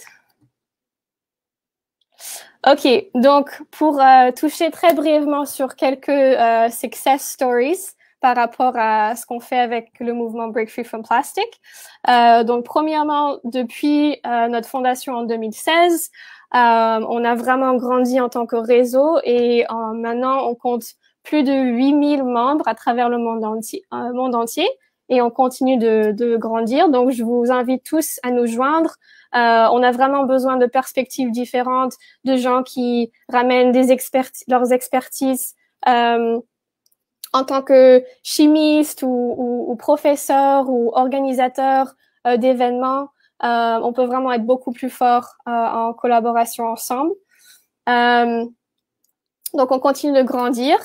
OK, donc pour euh, toucher très brièvement sur quelques euh, success stories par rapport à ce qu'on fait avec le mouvement Break Free from Plastic. Euh, donc premièrement, depuis euh, notre fondation en deux mille seize, Euh, on a vraiment grandi en tant que réseau et euh, maintenant, on compte plus de huit mille membres à travers le monde entier, euh, monde entier et on continue de, de grandir. Donc, je vous invite tous à nous joindre. Euh, on a vraiment besoin de perspectives différentes, de gens qui ramènent des experti- leurs expertises euh, en tant que chimistes ou, ou, ou professeurs ou organisateurs euh, d'événements. Euh, on peut vraiment être beaucoup plus fort euh, en collaboration ensemble. Euh, donc, on continue de grandir.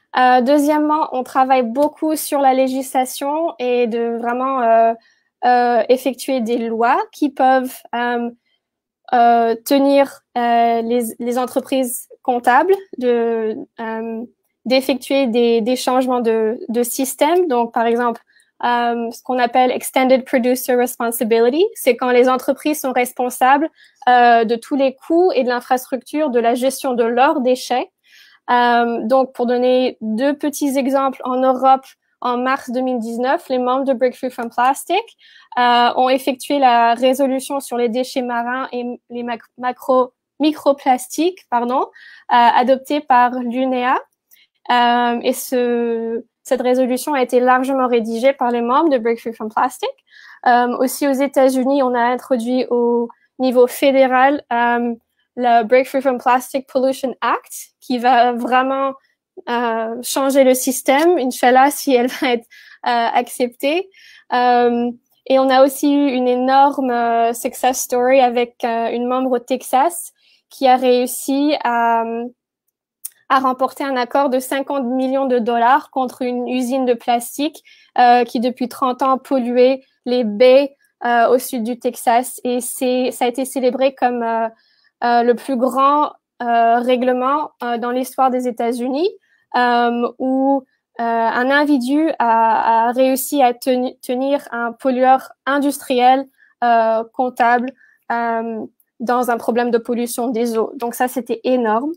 Euh, deuxièmement, on travaille beaucoup sur la législation et de vraiment euh, euh, effectuer des lois qui peuvent euh, euh, tenir euh, les, les entreprises comptables de euh, d'effectuer des, des changements de, de système. Donc, par exemple, euh, ce qu'on appelle Extended Producer Responsibility, c'est quand les entreprises sont responsables euh, de tous les coûts et de l'infrastructure de la gestion de leurs déchets. Euh, donc, pour donner deux petits exemples, en Europe, en mars deux mille dix-neuf, les membres de Breakthrough from Plastic euh, ont effectué la résolution sur les déchets marins et les macro, microplastiques, pardon, euh, adoptée par l'U N E A. Euh, et ce, cette résolution a été largement rédigée par les membres de Breakthrough from Plastic. Euh, aussi aux États-Unis, on a introduit au niveau fédéral euh, le Breakthrough from Plastic Pollution Act, qui va vraiment euh, changer le système, Inch'Allah, si elle va être euh, acceptée. Euh, et on a aussi eu une énorme euh, success story avec euh, une membre au Texas qui a réussi à a remporté un accord de cinquante millions de dollars contre une usine de plastique euh, qui, depuis trente ans, polluait les baies euh, au sud du Texas. Et c'est, ça a été célébré comme euh, euh, le plus grand euh, règlement euh, dans l'histoire des États-Unis, euh, où euh, un individu a, a réussi à tenu, tenir un pollueur industriel euh, comptable euh, dans un problème de pollution des eaux. Donc ça, c'était énorme.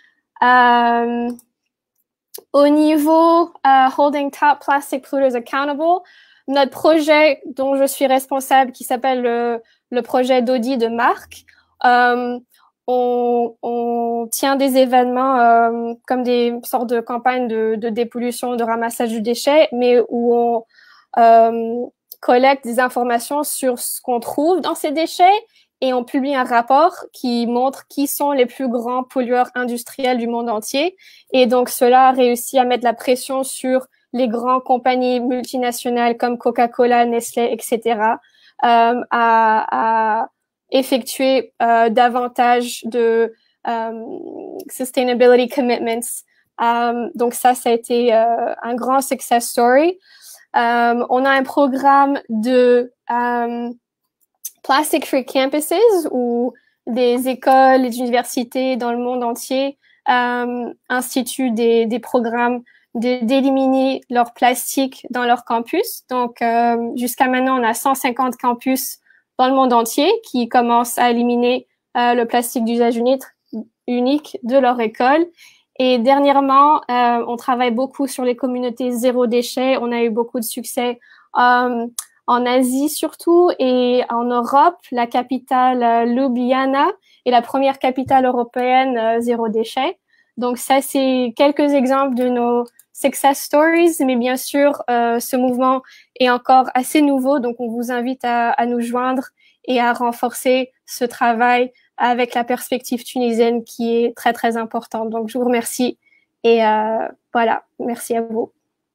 Euh, au niveau uh, Holding Top Plastic Polluters Accountable, notre projet dont je suis responsable, qui s'appelle le, le projet d'audit de marque, euh, on, on tient des événements euh, comme des sortes de campagnes de, de dépollution, de ramassage du déchet, mais où on euh, collecte des informations sur ce qu'on trouve dans ces déchets. Et on publie un rapport qui montre qui sont les plus grands pollueurs industriels du monde entier. Et donc, cela a réussi à mettre la pression sur les grandes compagnies multinationales comme Coca-Cola, Nestlé, et cetera, euh, à, à effectuer euh, davantage de euh, sustainability commitments. Euh, donc, ça, ça a été euh, un grand success story. Euh, on a un programme de... Euh, Plastic Free Campuses, où des écoles, des universités dans le monde entier euh, instituent des, des programmes de, d'éliminer leur plastique dans leur campus. Donc, euh, jusqu'à maintenant, on a cent cinquante campus dans le monde entier qui commencent à éliminer euh, le plastique d'usage unique, unique de leur école. Et dernièrement, euh, on travaille beaucoup sur les communautés zéro déchet. On a eu beaucoup de succès euh, en Asie surtout, et en Europe, la capitale euh, Ljubljana est la première capitale européenne euh, zéro déchet. Donc ça, c'est quelques exemples de nos success stories, mais bien sûr, euh, ce mouvement est encore assez nouveau, donc on vous invite à, à nous joindre et à renforcer ce travail avec la perspective tunisienne qui est très, très importante. Donc je vous remercie et euh, voilà, merci à vous.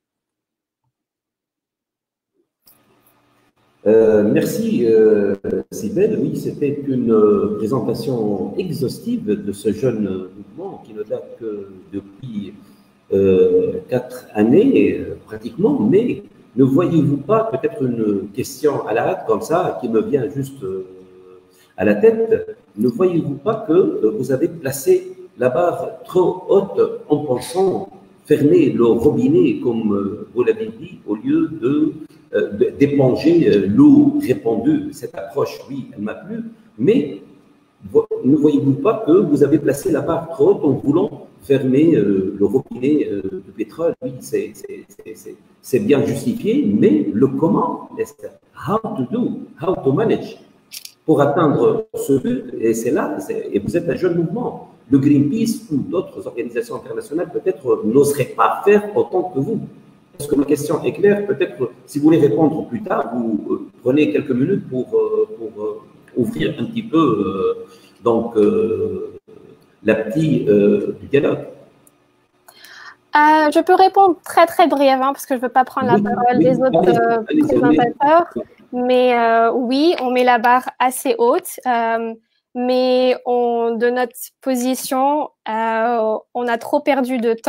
Euh, merci, euh, Sibel. Oui, c'était une euh, présentation exhaustive de ce jeune mouvement qui ne date que depuis euh, quatre années, euh, pratiquement. Mais ne voyez-vous pas peut-être une question à la hâte comme ça, qui me vient juste euh, à la tête? Ne voyez-vous pas que euh, vous avez placé la barre trop haute en pensant fermer le robinet, comme euh, vous l'avez dit, au lieu de d'éponger l'eau répandue? Cette approche, oui, elle m'a plu, mais ne voyez-vous pas que vous avez placé la barre trop haute en voulant fermer euh, le robinet euh, de pétrole? Oui, c'est bien justifié, mais le comment, how to do, how to manage, pour atteindre ce but, et c'est là, et vous êtes un jeune mouvement. Le Greenpeace ou d'autres organisations internationales peut-être n'oseraient pas faire autant que vous. Est-ce que ma question est claire? Peut-être, si vous voulez répondre plus tard, vous euh, prenez quelques minutes pour, euh, pour euh, ouvrir un petit peu euh, donc, euh, la petite euh, du dialogue. Euh, je peux répondre très très brièvement parce que je ne veux pas prendre oui, la parole oui, des autres allez, euh, allez, présentateurs. Allez. Mais euh, oui, on met la barre assez haute, euh, mais on, de notre position, euh, on a trop perdu de temps.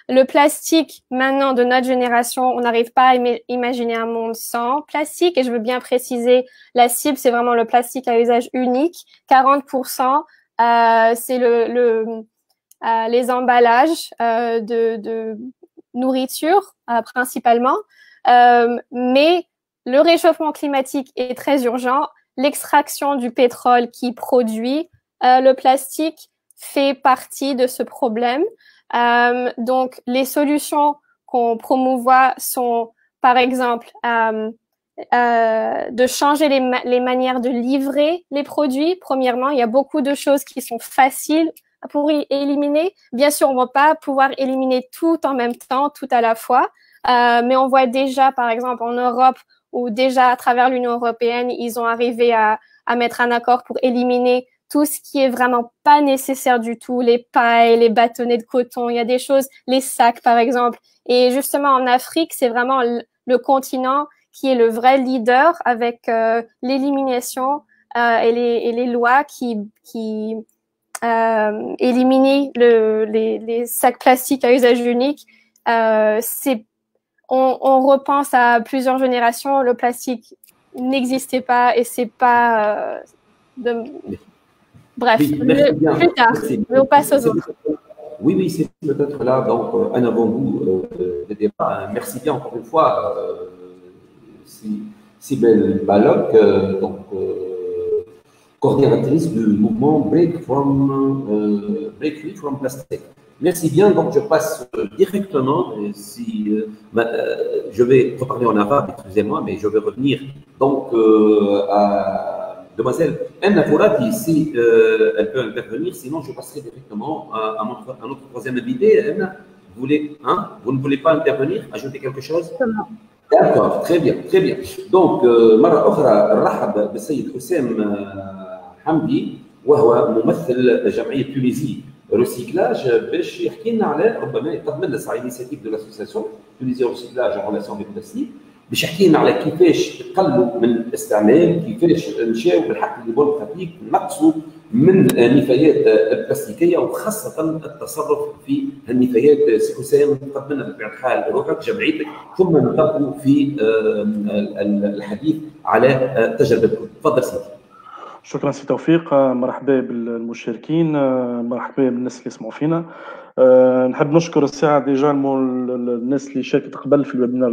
Le plastique, maintenant, de notre génération, on n'arrive pas à im- imaginer un monde sans plastique. Et je veux bien préciser, la cible, c'est vraiment le plastique à usage unique. quarante pour cent, euh, c'est le, le, euh, les emballages euh, de, de nourriture, euh, principalement. Euh, mais le réchauffement climatique est très urgent. L'extraction du pétrole qui produit euh, le plastique fait partie de ce problème. Euh, donc, les solutions qu'on promouvoit sont, par exemple, euh, euh, de changer les, ma les manières de livrer les produits. Premièrement, il y a beaucoup de choses qui sont faciles pour y éliminer. Bien sûr, on ne va pas pouvoir éliminer tout en même temps, tout à la fois, euh, mais on voit déjà, par exemple, en Europe, où déjà à travers l'Union européenne, ils ont arrivé à, à mettre un accord pour éliminer tout ce qui est vraiment pas nécessaire du tout, les pailles, les bâtonnets de coton, il y a des choses, les sacs par exemple. Et justement en Afrique, c'est vraiment le, le continent qui est le vrai leader avec euh, l'élimination euh, et, les, et les lois qui, qui euh, éliminent le, les, les sacs plastiques à usage unique. Euh, c'est, on, on repense à plusieurs générations, le plastique n'existait pas et c'est pas euh, de, bref, oui, le, plus tard, mais on passe aux autres. Oui, oui, c'est peut-être là, donc, euh, un avant-goût euh, de débat. Merci bien, encore une fois, euh, Sibel Balok, euh, donc, euh, coordinatrice du mouvement Break, from, euh, Break Free from Plastic. Merci bien, donc je passe directement, si, euh, euh, je vais reparler en arabe, excusez-moi, mais je vais revenir donc euh, à Demoiselle Anna Fourati, si euh, elle peut intervenir, sinon je passerai directement à, à, notre, à notre troisième invité. Anna, vous, voulez, hein, vous ne voulez pas intervenir, ajouter quelque chose? D'accord, très bien, très bien. Donc, مرة أخرى نرحب بالسيد حسام حمدي وهو ممثل جمعية تونيزي ريسيكلاج باش يحكي لنا على ربما يقدم لنا على انيسياتيف دو لاسوسياسيون تونيزي ريسيكلاج en relation avec البلاستيك باش يحكي لنا على كيفاش تقللوا من الاستعمال، كيفاش نمشيو بالحق اللي بون براتيك نقصوا من النفايات البلاستيكيه وخاصه التصرف في النفايات. سي حسام تقدم لنا بطبيعه الحال روحك جمعيتك ثم نبداو في الحديث على تجربتكم. تفضل سيدي. شكرا سي توفيق، مرحبا بالمشاركين، مرحبا بالناس اللي يسمعوا فينا. أه نحب نشكر الساعة ديجا الناس اللي شاركت قبل في الويبينار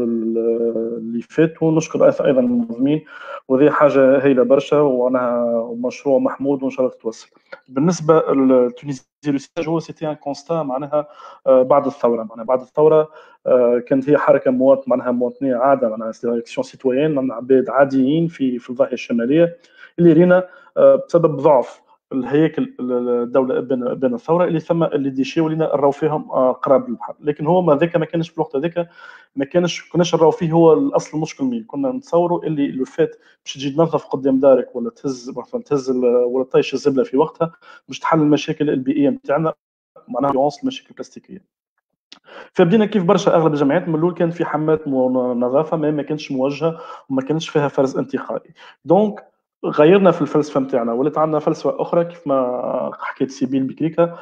اللي فات، ونشكر ايضا المنظمين، وهذه حاجة هايلة برشا وانا مشروع محمود وان شاء الله تتوسع. بالنسبة لتونيزي ريسيكلاج هو سيتي ان كونستا معناها بعد الثورة، معناها بعد الثورة كانت هي حركة مواطن معناها مواطنية عادة، معناها اكسيون سيتويان، معناها عباد عاديين في في الضاحية الشمالية اللي رينا بسبب ضعف الهياكل الدوله بين بين الثوره اللي ثم اللي ديشي ولينا نراو فيهم قراب للبحر، لكن هو ما ذاك ما كانش في الوقت هذاك ما كانش كناش نراو فيه هو الاصل المشكل مين. كنا نتصوروا اللي لو فات باش تجي تنظف قدام دارك ولا تهز مثلا تهز ولا طيش الزبله في وقتها باش تحل المشاكل البيئيه نتاعنا، معناها المشاكل البلاستيكيه. فبدينا كيف برشا اغلب الجمعيات من الاول كانت في حملات نظافه ما ما كانتش موجهه وما كانتش فيها فرز انتقائي. دونك غيرنا في الفلسفه نتاعنا، ولات عندنا فلسفه اخرى كيف ما حكيت سيبيل بكريكا.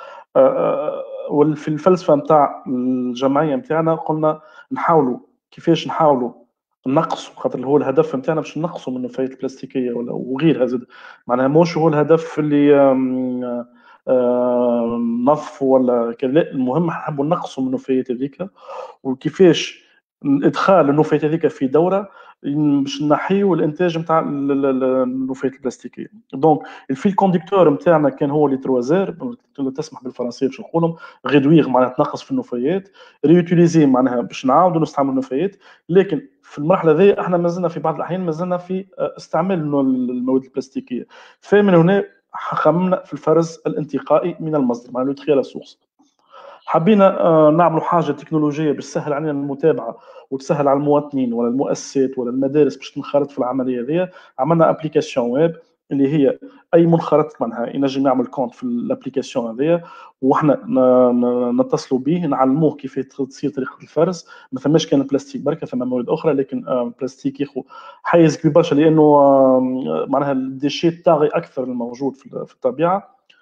وفي الفلسفه نتاع الجمعيه نتاعنا قلنا نحاولوا كيفاش نحاولوا نقصوا، خاطر هو الهدف نتاعنا باش نقصوا من النفايات البلاستيكيه ولا وغيرها زاد، معناها موش هو الهدف اللي نظف ولا كذا، المهم نحبوا نقصوا من النفايات هذيك، وكيفاش ادخال النفايات هذيك في دوره باش نحيوا الانتاج نتاع النفايات البلاستيكيه. دونك الفيل كونديكتور نتاعنا كان هو لي تروازير، تسمح بالفرنسيه باش نقولهم غيدويغ معناها تنقص في النفايات، ريوتيليزي معناها باش نعاودوا نستعملوا النفايات. لكن في المرحله هذه احنا مازلنا في بعض الاحيان مازلنا في استعمال المواد البلاستيكيه، فمن هنا خممنا في الفرز الانتقائي من المصدر، معناها لو تري لا سورس. حبينا نعملوا حاجه تكنولوجيه باش تسهل علينا المتابعه وتسهل على المواطنين ولا المؤسسات ولا المدارس باش تنخرط في العمليه هذه. عملنا ابليكاسيون ويب اللي هي اي منخرط معناها ينجم يعمل كونت في الابليكاسيون هذه، وحنا نتصلوا به نعلموه كيف تصير طريقه الفرز. ما ثماش كان بلاستيك بركه، ثم مواد اخرى، لكن بلاستيك ياخذ حيز كبير برشا لانه معناها الديشي طاغي اكثر الموجود في الطبيعه.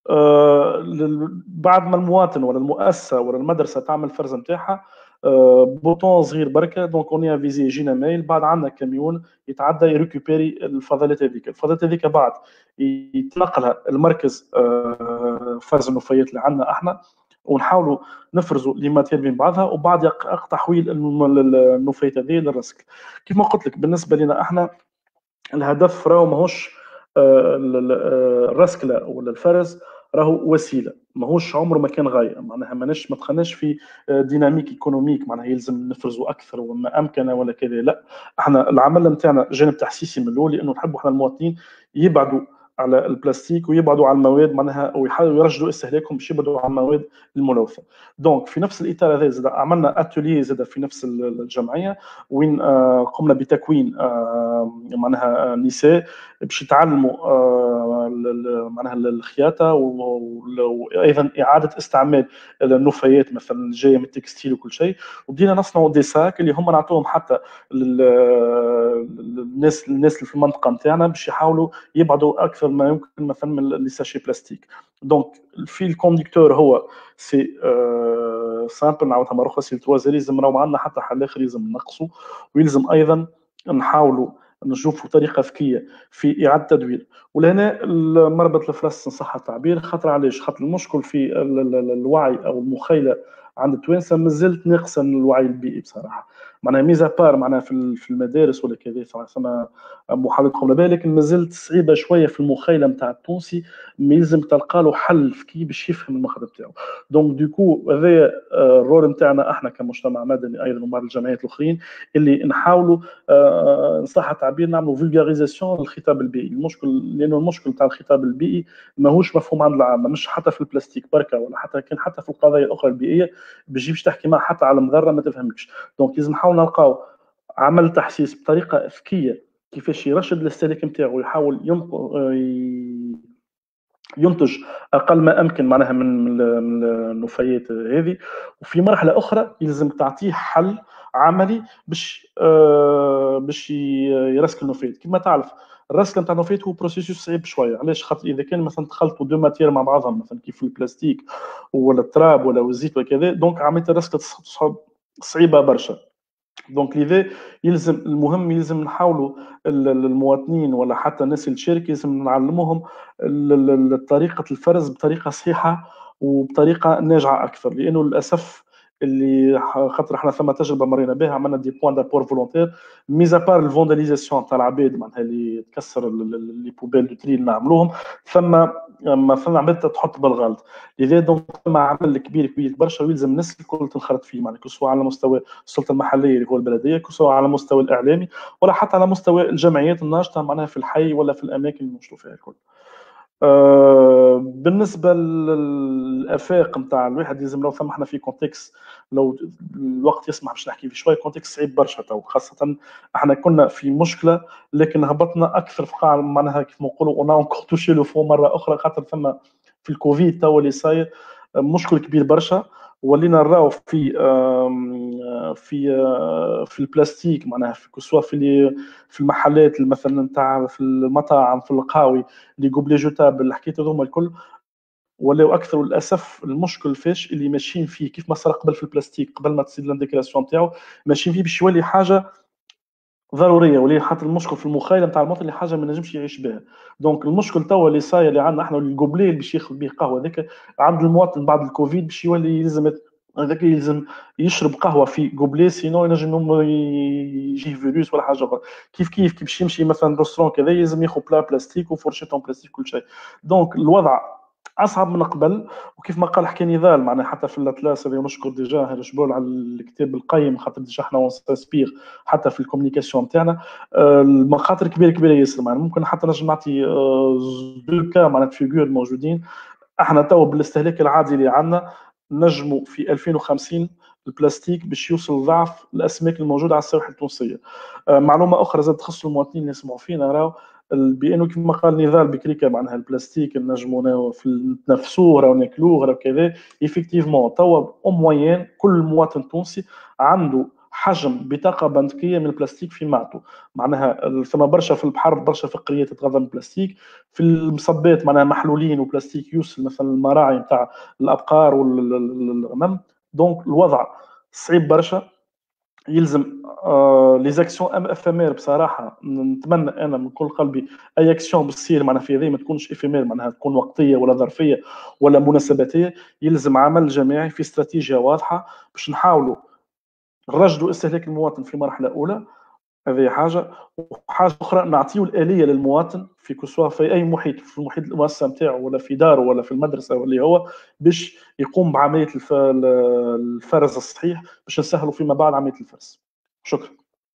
بعد ما المواطن ولا المؤسسه ولا المدرسه تعمل الفرز نتاعها بوطون صغير بركه دونك اوني افيزي يجينا ميل بعد عندنا كاميون يتعدى يريكوبيري الفضلات هذيك الفضلات هذيك بعد يتنقلها المركز فرز النفايات اللي عندنا احنا ونحاولوا نفرزوا لي ماتير بين بعضها وبعد يقطع تحويل النفايات هذه للرسك. كيف ما قلت لك بالنسبه لنا احنا الهدف راهو ماهوش الرسكله ولا الفرز، راهو وسيله ماهوش عمره ما كان غايه. معناها ماناش ما دخلناش في ديناميك ايكونوميك معناها يلزم نفرزوا اكثر وما امكن ولا كذا، لا احنا العمل نتاعنا جانب تحسيسي من الاول لانه نحبوا احنا المواطنين يبعدوا على البلاستيك ويبعدوا على المواد معناها ويحاولوا يرشدوا استهلاكهم باش يبعدوا على المواد الملوثه. دونك في نفس الاطار هذا زاد عملنا اتولي زاد في نفس الجمعيه وين قمنا بتكوين معناها نساء باش يتعلموا معناها الخياطه وايضا اعاده استعمال النفايات مثلا جايه من التكستيل وكل شيء، وبدينا نصنعوا دي ساك اللي هم نعطوهم حتى للناس الناس اللي في المنطقه نتاعنا باش يحاولوا يبعدوا اكثر ما يمكن مثلا من لي ساشي بلاستيك. دونك الفيل كونديكتور هو سي أه سامبل نعاودها مره اخرى سي توازي لازم راهو عندنا حتى حل اخر يلزم نقصوا ويلزم ايضا نحاولوا نشوفوا طريقه ذكيه في اعاده التدوير. ولهنا مربط الفرس صح التعبير خاطر علاش خاطر المشكل في الوعي او المخيله عند التوانسه مازالت ناقصه من الوعي البيئي بصراحه. معناها ميزا بار معناها في المدارس ولا كذا فما محاولات قمنا بها لكن مازالت صعيبه شويه في المخيله نتاع التونسي ما يلزم تلقى له حل ذكي باش يفهم المخرج نتاعو. دونك دوكو هذا الرول نتاعنا احنا كمجتمع مدني ايضا ومع الجمعيات الاخرين اللي نحاولوا ان صح التعبير نعملوا فولغاريزاسيون للخطاب البيئي. المشكل لانه المشكل تاع الخطاب البيئي ماهوش مفهوم عند العامه مش حتى في البلاستيك بركه ولا حتى كان حتى في القضايا الاخرى البيئيه بتجيبش تحكي معها حتى على مضره ما تفهمكش. دونك لازم نحاول نلقاو عمل تحسيس بطريقه ذكيه كيفاش يرشد الاستهلاك نتاعو ويحاول ينتج اقل ما امكن معناها من النفايات هذه، وفي مرحله اخرى يلزم تعطيه حل عملي باش آه باش يرسك النفايات. كما تعرف الرسك نتاع النفايات هو بروسيسوس صعيب شويه. علاش؟ خاطر اذا كان مثلا تخلطوا دو ماتير مع بعضهم مثلا كيف البلاستيك ولا التراب ولا الزيت وكذا دونك عمليه الرسك صعيبه برشا. دونك لذا يلزم المهم يلزم نحاولوا المواطنين ولا حتى الناس اللي تشارك يلزم نعلموهم طريقه الفرز بطريقه صحيحه وبطريقه ناجعه اكثر، لانه للاسف اللي خاطر احنا ثم تجربه مرينا بها عملنا دي بوان دابور فولونتير ميزا بار الفونداليزاسيون تاع العباد معناها اللي تكسر لي بوبيل دو تري اللي نعملوهم ثم مثلا عباد تحط بالغلط. لذا دونك ثم عمل كبير كبير برشا ويلزم الناس الكل تنخرط فيه معناها سواء على مستوى السلطه المحليه اللي هو البلديه سواء على مستوى الاعلامي ولا حتى على مستوى الجمعيات الناشطه معناها في الحي ولا في الاماكن اللي نشوفوا فيها الكل. أه بالنسبه للافاق نتاع الواحد لازم لو ثم احنا في كونتكست لو الوقت يسمح باش نحكي في شويه كونتكست صعيب برشا تو خاصه احنا كنا في مشكله لكن هبطنا اكثر في قاع معناها كيف ما نقولوا اون اونكور توشي لو فو مره اخرى خاطر ثم في الكوفيد تو اللي صاير مشكل كبير برشا ولينا نراو في في في البلاستيك معناها في كسوا في في المحلات مثلا نتاع في المطاعم في القهاوي اللي قبل جوتابل الحكايات هذوما الكل ولاو اكثر. للاسف المشكل فاش اللي ماشيين فيه كيف ما صار قبل في البلاستيك قبل ما تصير الانديكاسيون تاعو ماشيين فيه باش يولي حاجه ضروريه ولي حتى المشكل في المخيله نتاع المواطن اللي حاجه ما نجمش يعيش بها. دونك المشكل توا اللي صاير اللي عندنا احنا القبلي باش ياخذ به قهوه ذاك عند المواطن بعد الكوفيد باش يولي يلزم هذاك يلزم يشرب قهوه في قبلي سينو ينجم يجي فيروس ولا حاجه اخرى. كيف كيف كي باش يمشي مثلا ريستورون كذا يلزم ياخذ بلا بلاستيك وفرشيتون بلاستيك كل شيء. دونك الوضع اصعب من قبل وكيف ما قال حكي نضال معناها حتى في الاطلاس اللي نشكر ديجا هذا شبول على الكتاب القيم خاطر ديجا احنا ونسبيغ حتى في الكوميونيكاسيون نتاعنا المخاطر كبيره كبيره ياسر معناها ممكن حتى نجم نعطي دو كا معناها فيغور موجودين. احنا تو بالاستهلاك العادي اللي عندنا نجموا في ألفين وخمسين البلاستيك باش يوصل ضعف الاسماك الموجوده على الساحه التونسيه. معلومه اخرى زاد تخص المواطنين اللي يسمعوا فينا راهو بانه كما قال نضال بكريكا معناها البلاستيك نجموا في نتنفسوه راهو ناكلوه راهو كذا ايفيكتيفمون توا او موين كل مواطن تونسي عنده حجم بطاقه بنكيه من البلاستيك في معته. معناها ثم برشا في البحر برشا فقريه تتغذى من البلاستيك، في المصبات معناها محلولين وبلاستيك يوصل مثلا المراعي نتاع الابقار والغنم. دونك الوضع صعيب برشا، يلزم آه لي زاكسيون افامير. بصراحه نتمنى انا من كل قلبي اي اكسيون بتصير معناها في هذه ما تكونش افامير، معناها تكون وقتيه ولا ظرفيه ولا مناسباتيه. يلزم عمل جماعي في استراتيجيه واضحه باش نحاولوا نرشدوا استهلاك المواطن في مرحله اولى. هذه حاجه. وحاجه اخرى نعطيو الاليه للمواطن في كسوا في اي محيط، في المحيط المؤسسه نتاعو ولا في داره ولا في المدرسه واللي هو باش يقوم بعمليه الفرز الصحيح باش نسهلوا فيما بعد عمليه الفرز. شكرا.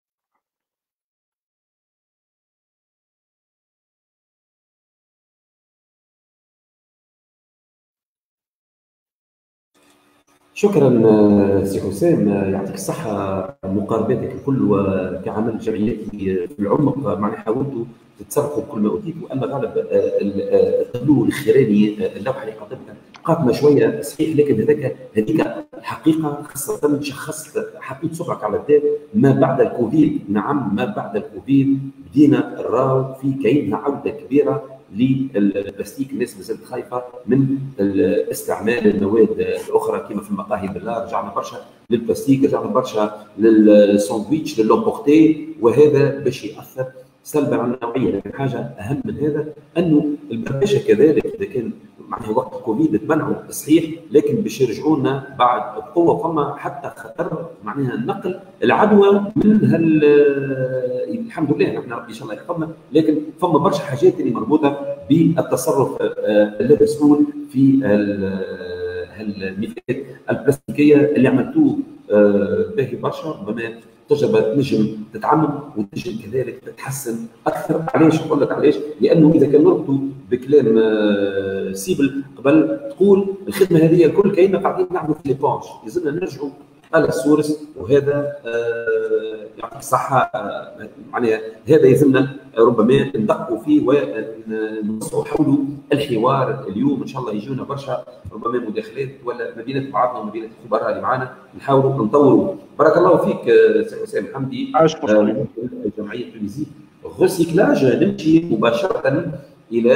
شكرا سي حسام، يعطيك الصحة. مقارباتك الكل وكعمل جمعياتي في العمق معناها حاولتوا تتصرفوا بكل ما اوتيتوا. اما غالب التابلو الاخراني اللوحه اللي قدمتها قاتمه شويه صحيح، لكن هذاك هذيك الحقيقه خاصه شخصت حطيت صبعك على الدار. ما بعد الكوفيد، نعم ما بعد الكوفيد بدينا نراو في كاينها عوده كبيره للبلاستيك. الناس مازالت خايفه من استعمال المواد الاخرى كما في المقاهي بالله. رجعنا برشا للبلاستيك، رجعنا برشا للساندويتش للومبورتي، وهذا باش ياثر سلبا على النوعيه. لكن حاجه اهم من هذا انه البرمجه كذلك اذا كان معناها وقت كوفيد تمنعوا صحيح، لكن باش يرجعوا لنا بعد بقوه. فما حتى خطر معناها نقل العدوى من هال الحمد لله نحن ربي ان شاء الله يحفظنا، لكن فما برشا حاجات اللي مربوطه بالتصرف المسؤول في هالميثات البلاستيكيه اللي عملتوه باهي برشا. ربما تجربه تنجم تتعمم وتنجم كذلك تتحسن اكثر. علاش نقول لك علاش؟ لانه اذا كان نربطوا بكلام سيبل قبل تقول الخدمه هذه الكل كاينه قاعدين نعملوا في ليبونج، لازمنا نرجعوا على السورس. وهذا يعطيك الصحه معناها هذا يلزمنا ربما ندقوا فيه ونوسعوا حوله الحوار. اليوم ان شاء الله يجونا برشا ربما مداخلات ولا ما بين بعضنا وما بين الخبراء اللي معنا نحاولوا نطوروا. بارك الله فيك سي حسام حمدي. الجمعيه التونسيه غوسيكلاج. نمشي مباشره الى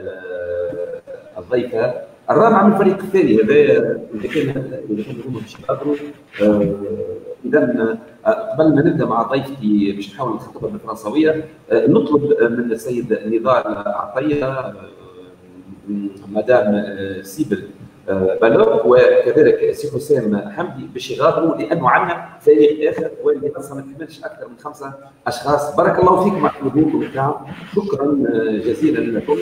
الضيفه الرابعه من الفريق الثاني. هذا اذا كان اذا كان هما باش يقدروا. اذا قبل ما نبدا مع ضيفتي باش نحاول نخاطبها بالفرنسويه، نطلب من السيد نضال عطيه مدام سيبل بلوك وكذلك سي حسام حمدي باش يغادروا، لانه عندنا فريق اخر واللي اصلا ما تحملش اكثر من خمسه اشخاص. بارك الله فيكم على حضوركم بتاعكم، شكرا جزيلا لكم.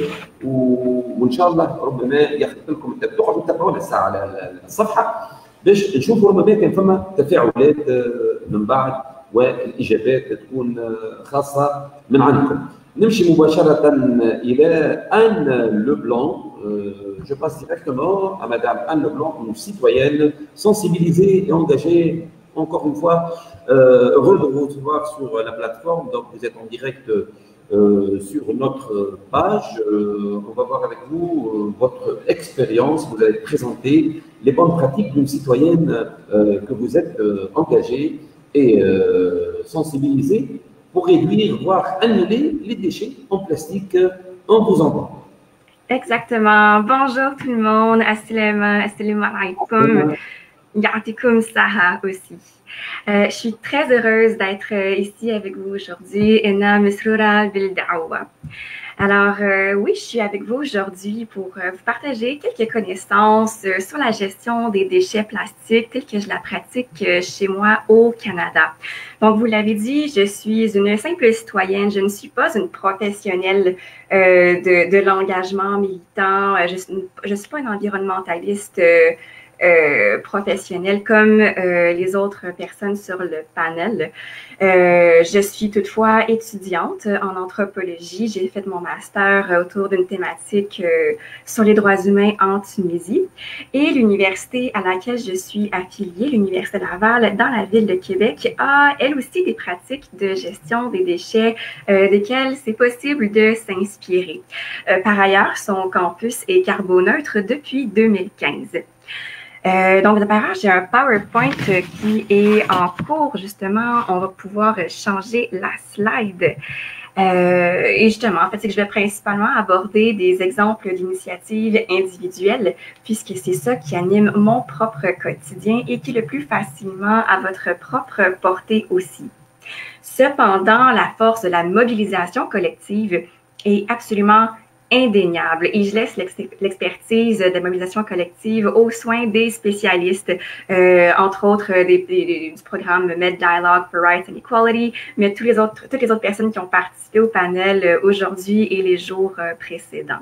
وان شاء الله ربما ياخذ لكم تقعدوا تتابعونا الساعه على الصفحه باش نشوفوا ربما كان فما تفاعلات من بعد والاجابات تكون خاصه من عندكم. نمشي مباشره الى ان لو بلون. Je passe directement à Madame Anne Leblanc, une citoyenne sensibilisée et engagée, encore une fois, euh, heureux de vous recevoir sur la plateforme. Donc, vous êtes en direct euh, sur notre page. Euh, on va voir avec vous euh, votre expérience. Vous allez présenter les bonnes pratiques d'une citoyenne euh, que vous êtes euh, engagée et euh, sensibilisée pour réduire, voire annuler les déchets en plastique en vous entendant. Exactement. Bonjour tout le monde. Assalama, assalamu alaikum. Ya'atikum saha aussi. Euh, je suis très heureuse d'être euh, ici avec vous aujourd'hui. Ena Mesroura Bildaoua. Alors, euh, oui, je suis avec vous aujourd'hui pour euh, vous partager quelques connaissances euh, sur la gestion des déchets plastiques telle que je la pratique euh, chez moi au Canada. Donc, vous l'avez dit, je suis une simple citoyenne, je ne suis pas une professionnelle euh, de, de l'engagement militant, je ne suis pas une environnementaliste euh, Euh, professionnelle comme euh, les autres personnes sur le panel. Euh, je suis toutefois étudiante en anthropologie. J'ai fait mon master autour d'une thématique euh, sur les droits humains en Tunisie. Et l'université à laquelle je suis affiliée, l'Université Laval, dans la ville de Québec, a elle aussi des pratiques de gestion des déchets euh, desquelles c'est possible de s'inspirer. Euh, par ailleurs, son campus est carboneutre depuis deux mille quinze. Euh, donc, d'abord, j'ai un PowerPoint qui est en cours, justement. On va pouvoir changer la slide. Euh, et justement, en fait, c'est que je vais principalement aborder des exemples d'initiatives individuelles, puisque c'est ça qui anime mon propre quotidien et qui est le plus facilement à votre propre portée aussi. Cependant, la force de la mobilisation collective est absolument indéniable et je laisse l'expertise de mobilisation collective aux soins des spécialistes, euh, entre autres des, des, du programme Med Dialogue for Rights and Equality, mais tous les autres, toutes les autres personnes qui ont participé au panel aujourd'hui et les jours précédents.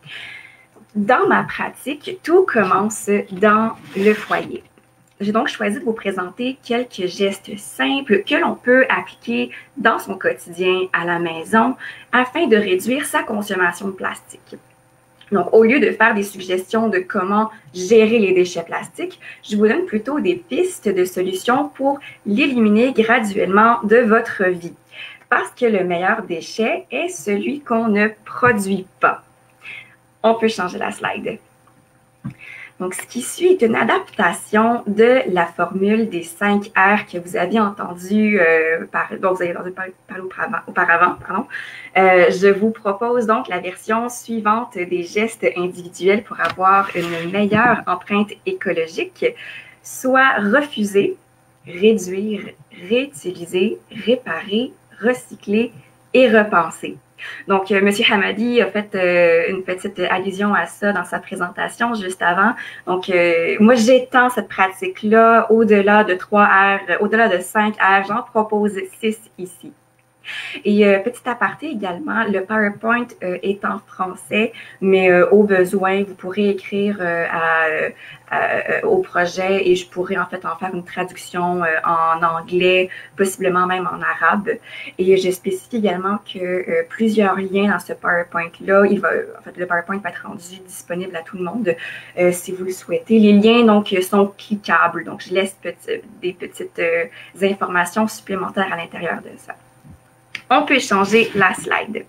Dans ma pratique, tout commence dans le foyer. J'ai donc choisi de vous présenter quelques gestes simples que l'on peut appliquer dans son quotidien à la maison afin de réduire sa consommation de plastique. Donc, au lieu de faire des suggestions de comment gérer les déchets plastiques, je vous donne plutôt des pistes de solutions pour l'éliminer graduellement de votre vie. Parce que le meilleur déchet est celui qu'on ne produit pas. On peut changer la slide. Donc, ce qui suit est une adaptation de la formule des cinq R que vous aviez entendu, euh, par, dont vous avez entendu parler, parler auparavant. auparavant pardon. Euh, je vous propose donc la version suivante des gestes individuels pour avoir une meilleure empreinte écologique, soit refuser, réduire, réutiliser, réparer, recycler et repenser. Donc, euh, M. Hamadi a fait euh, une petite allusion à ça dans sa présentation juste avant. Donc, euh, moi, j'étends cette pratique-là au-delà de trois R, au-delà de cinq R. J'en propose six ici. Et euh, petit aparté également, le PowerPoint euh, est en français, mais euh, au besoin, vous pourrez écrire euh, à, à, au projet et je pourrais en fait en faire une traduction euh, en anglais, possiblement même en arabe. Et je spécifie également que euh, plusieurs liens dans ce PowerPoint-là, il va, en fait, le PowerPoint va être rendu disponible à tout le monde euh, si vous le souhaitez. Les liens donc sont cliquables, donc je laisse petit, des petites euh, informations supplémentaires à l'intérieur de ça. On peut changer la slide.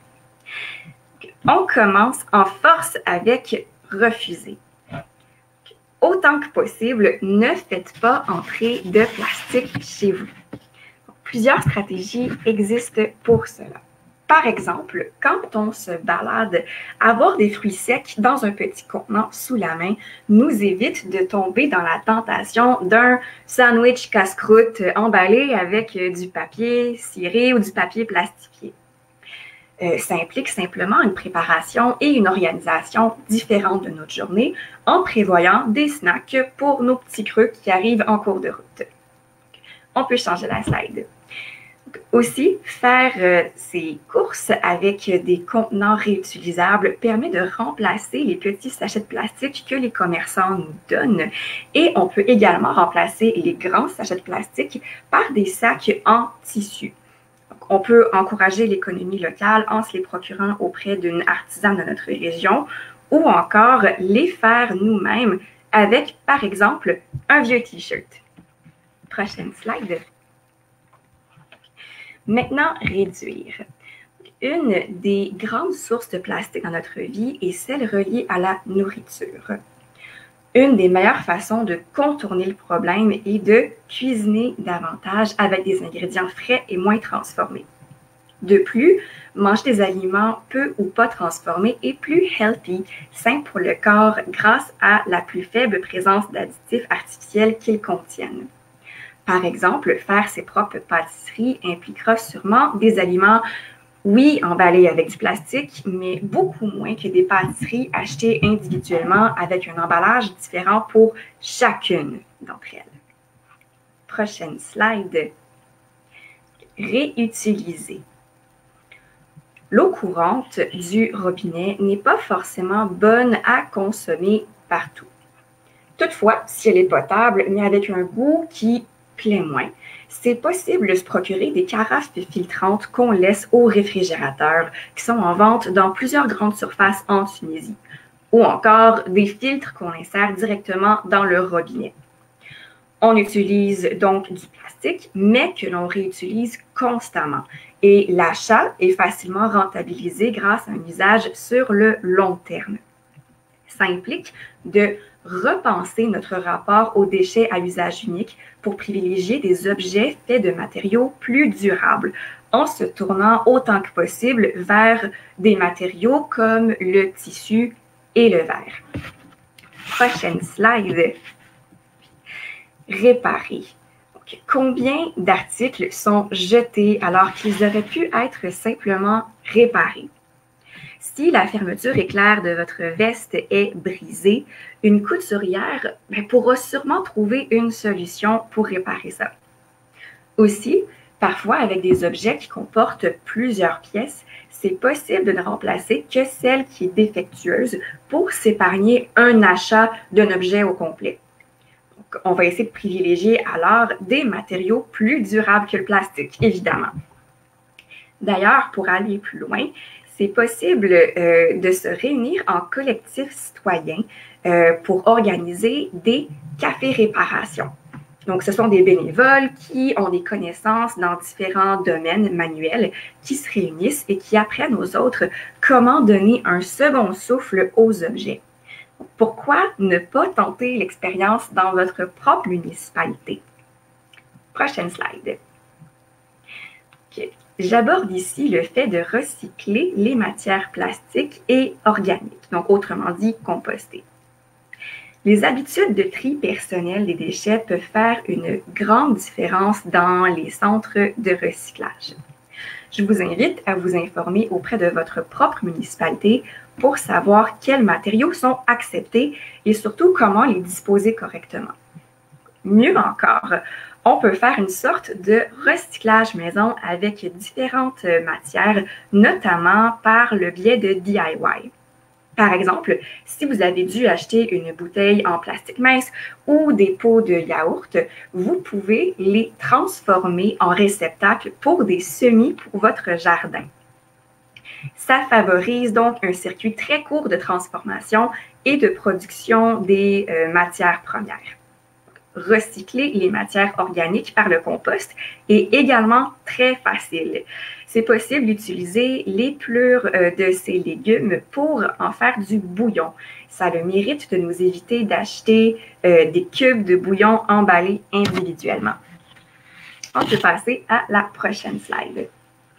On commence en force avec refuser. Autant que possible, ne faites pas entrer de plastique chez vous. Plusieurs stratégies existent pour cela. Par exemple, quand on se balade, avoir des fruits secs dans un petit contenant sous la main nous évite de tomber dans la tentation d'un sandwich casse-croûte emballé avec du papier ciré ou du papier plastifié. Euh, ça implique simplement une préparation et une organisation différente de notre journée en prévoyant des snacks pour nos petits creux qui arrivent en cours de route. On peut changer la slide. Aussi, faire euh, ces courses avec des contenants réutilisables permet de remplacer les petits sachets de plastique que les commerçants nous donnent. Et on peut également remplacer les grands sachets de plastique par des sacs en tissu. Donc, on peut encourager l'économie locale en se les procurant auprès d'une artisane de notre région ou encore les faire nous-mêmes avec, par exemple, un vieux T-shirt. Prochaine slide. Maintenant, réduire. Une des grandes sources de plastique dans notre vie est celle reliée à la nourriture. Une des meilleures façons de contourner le problème est de cuisiner davantage avec des ingrédients frais et moins transformés. De plus, manger des aliments peu ou pas transformés est plus healthy, sain pour le corps grâce à la plus faible présence d'additifs artificiels qu'ils contiennent. Par exemple, faire ses propres pâtisseries impliquera sûrement des aliments, oui, emballés avec du plastique, mais beaucoup moins que des pâtisseries achetées individuellement avec un emballage différent pour chacune d'entre elles. Prochaine slide. Réutiliser. L'eau courante du robinet n'est pas forcément bonne à consommer partout. Toutefois, si elle est potable, mais avec un goût qui plaît moins, c'est possible de se procurer des carafes filtrantes qu'on laisse au réfrigérateur, qui sont en vente dans plusieurs grandes surfaces en Tunisie, ou encore des filtres qu'on insère directement dans le robinet. On utilise donc du plastique, mais que l'on réutilise constamment. Et l'achat est facilement rentabilisé grâce à un usage sur le long terme. Ça implique de repenser notre rapport aux déchets à usage unique pour privilégier des objets faits de matériaux plus durables, en se tournant autant que possible vers des matériaux comme le tissu et le verre. Prochaine slide. Réparer. Donc, combien d'articles sont jetés alors qu'ils auraient pu être simplement réparés? Si la fermeture éclair de votre veste est brisée, une couturière ben, pourra sûrement trouver une solution pour réparer ça. Aussi, parfois avec des objets qui comportent plusieurs pièces, c'est possible de ne remplacer que celle qui est défectueuse pour s'épargner un achat d'un objet au complet. Donc, on va essayer de privilégier alors des matériaux plus durables que le plastique, évidemment. D'ailleurs, pour aller plus loin, c'est possible euh, de se réunir en collectif citoyen euh, pour organiser des cafés réparations. Donc, ce sont des bénévoles qui ont des connaissances dans différents domaines manuels, qui se réunissent et qui apprennent aux autres comment donner un second souffle aux objets. Pourquoi ne pas tenter l'expérience dans votre propre municipalité? Prochaine slide. Okay. J'aborde ici le fait de recycler les matières plastiques et organiques, donc autrement dit composter. Les habitudes de tri personnel des déchets peuvent faire une grande différence dans les centres de recyclage. Je vous invite à vous informer auprès de votre propre municipalité pour savoir quels matériaux sont acceptés et surtout comment les disposer correctement. Mieux encore, on peut faire une sorte de recyclage maison avec différentes matières, notamment par le biais de D I Y. Par exemple, si vous avez dû acheter une bouteille en plastique mince ou des pots de yaourt, vous pouvez les transformer en réceptacles pour des semis pour votre jardin. Ça favorise donc un circuit très court de transformation et de production des euh, matières premières. Recycler les matières organiques par le compost est également très facile. C'est possible d'utiliser les plures de ces légumes pour en faire du bouillon. Ça a le mérite de nous éviter d'acheter euh, des cubes de bouillon emballés individuellement. On peut passer à la prochaine slide.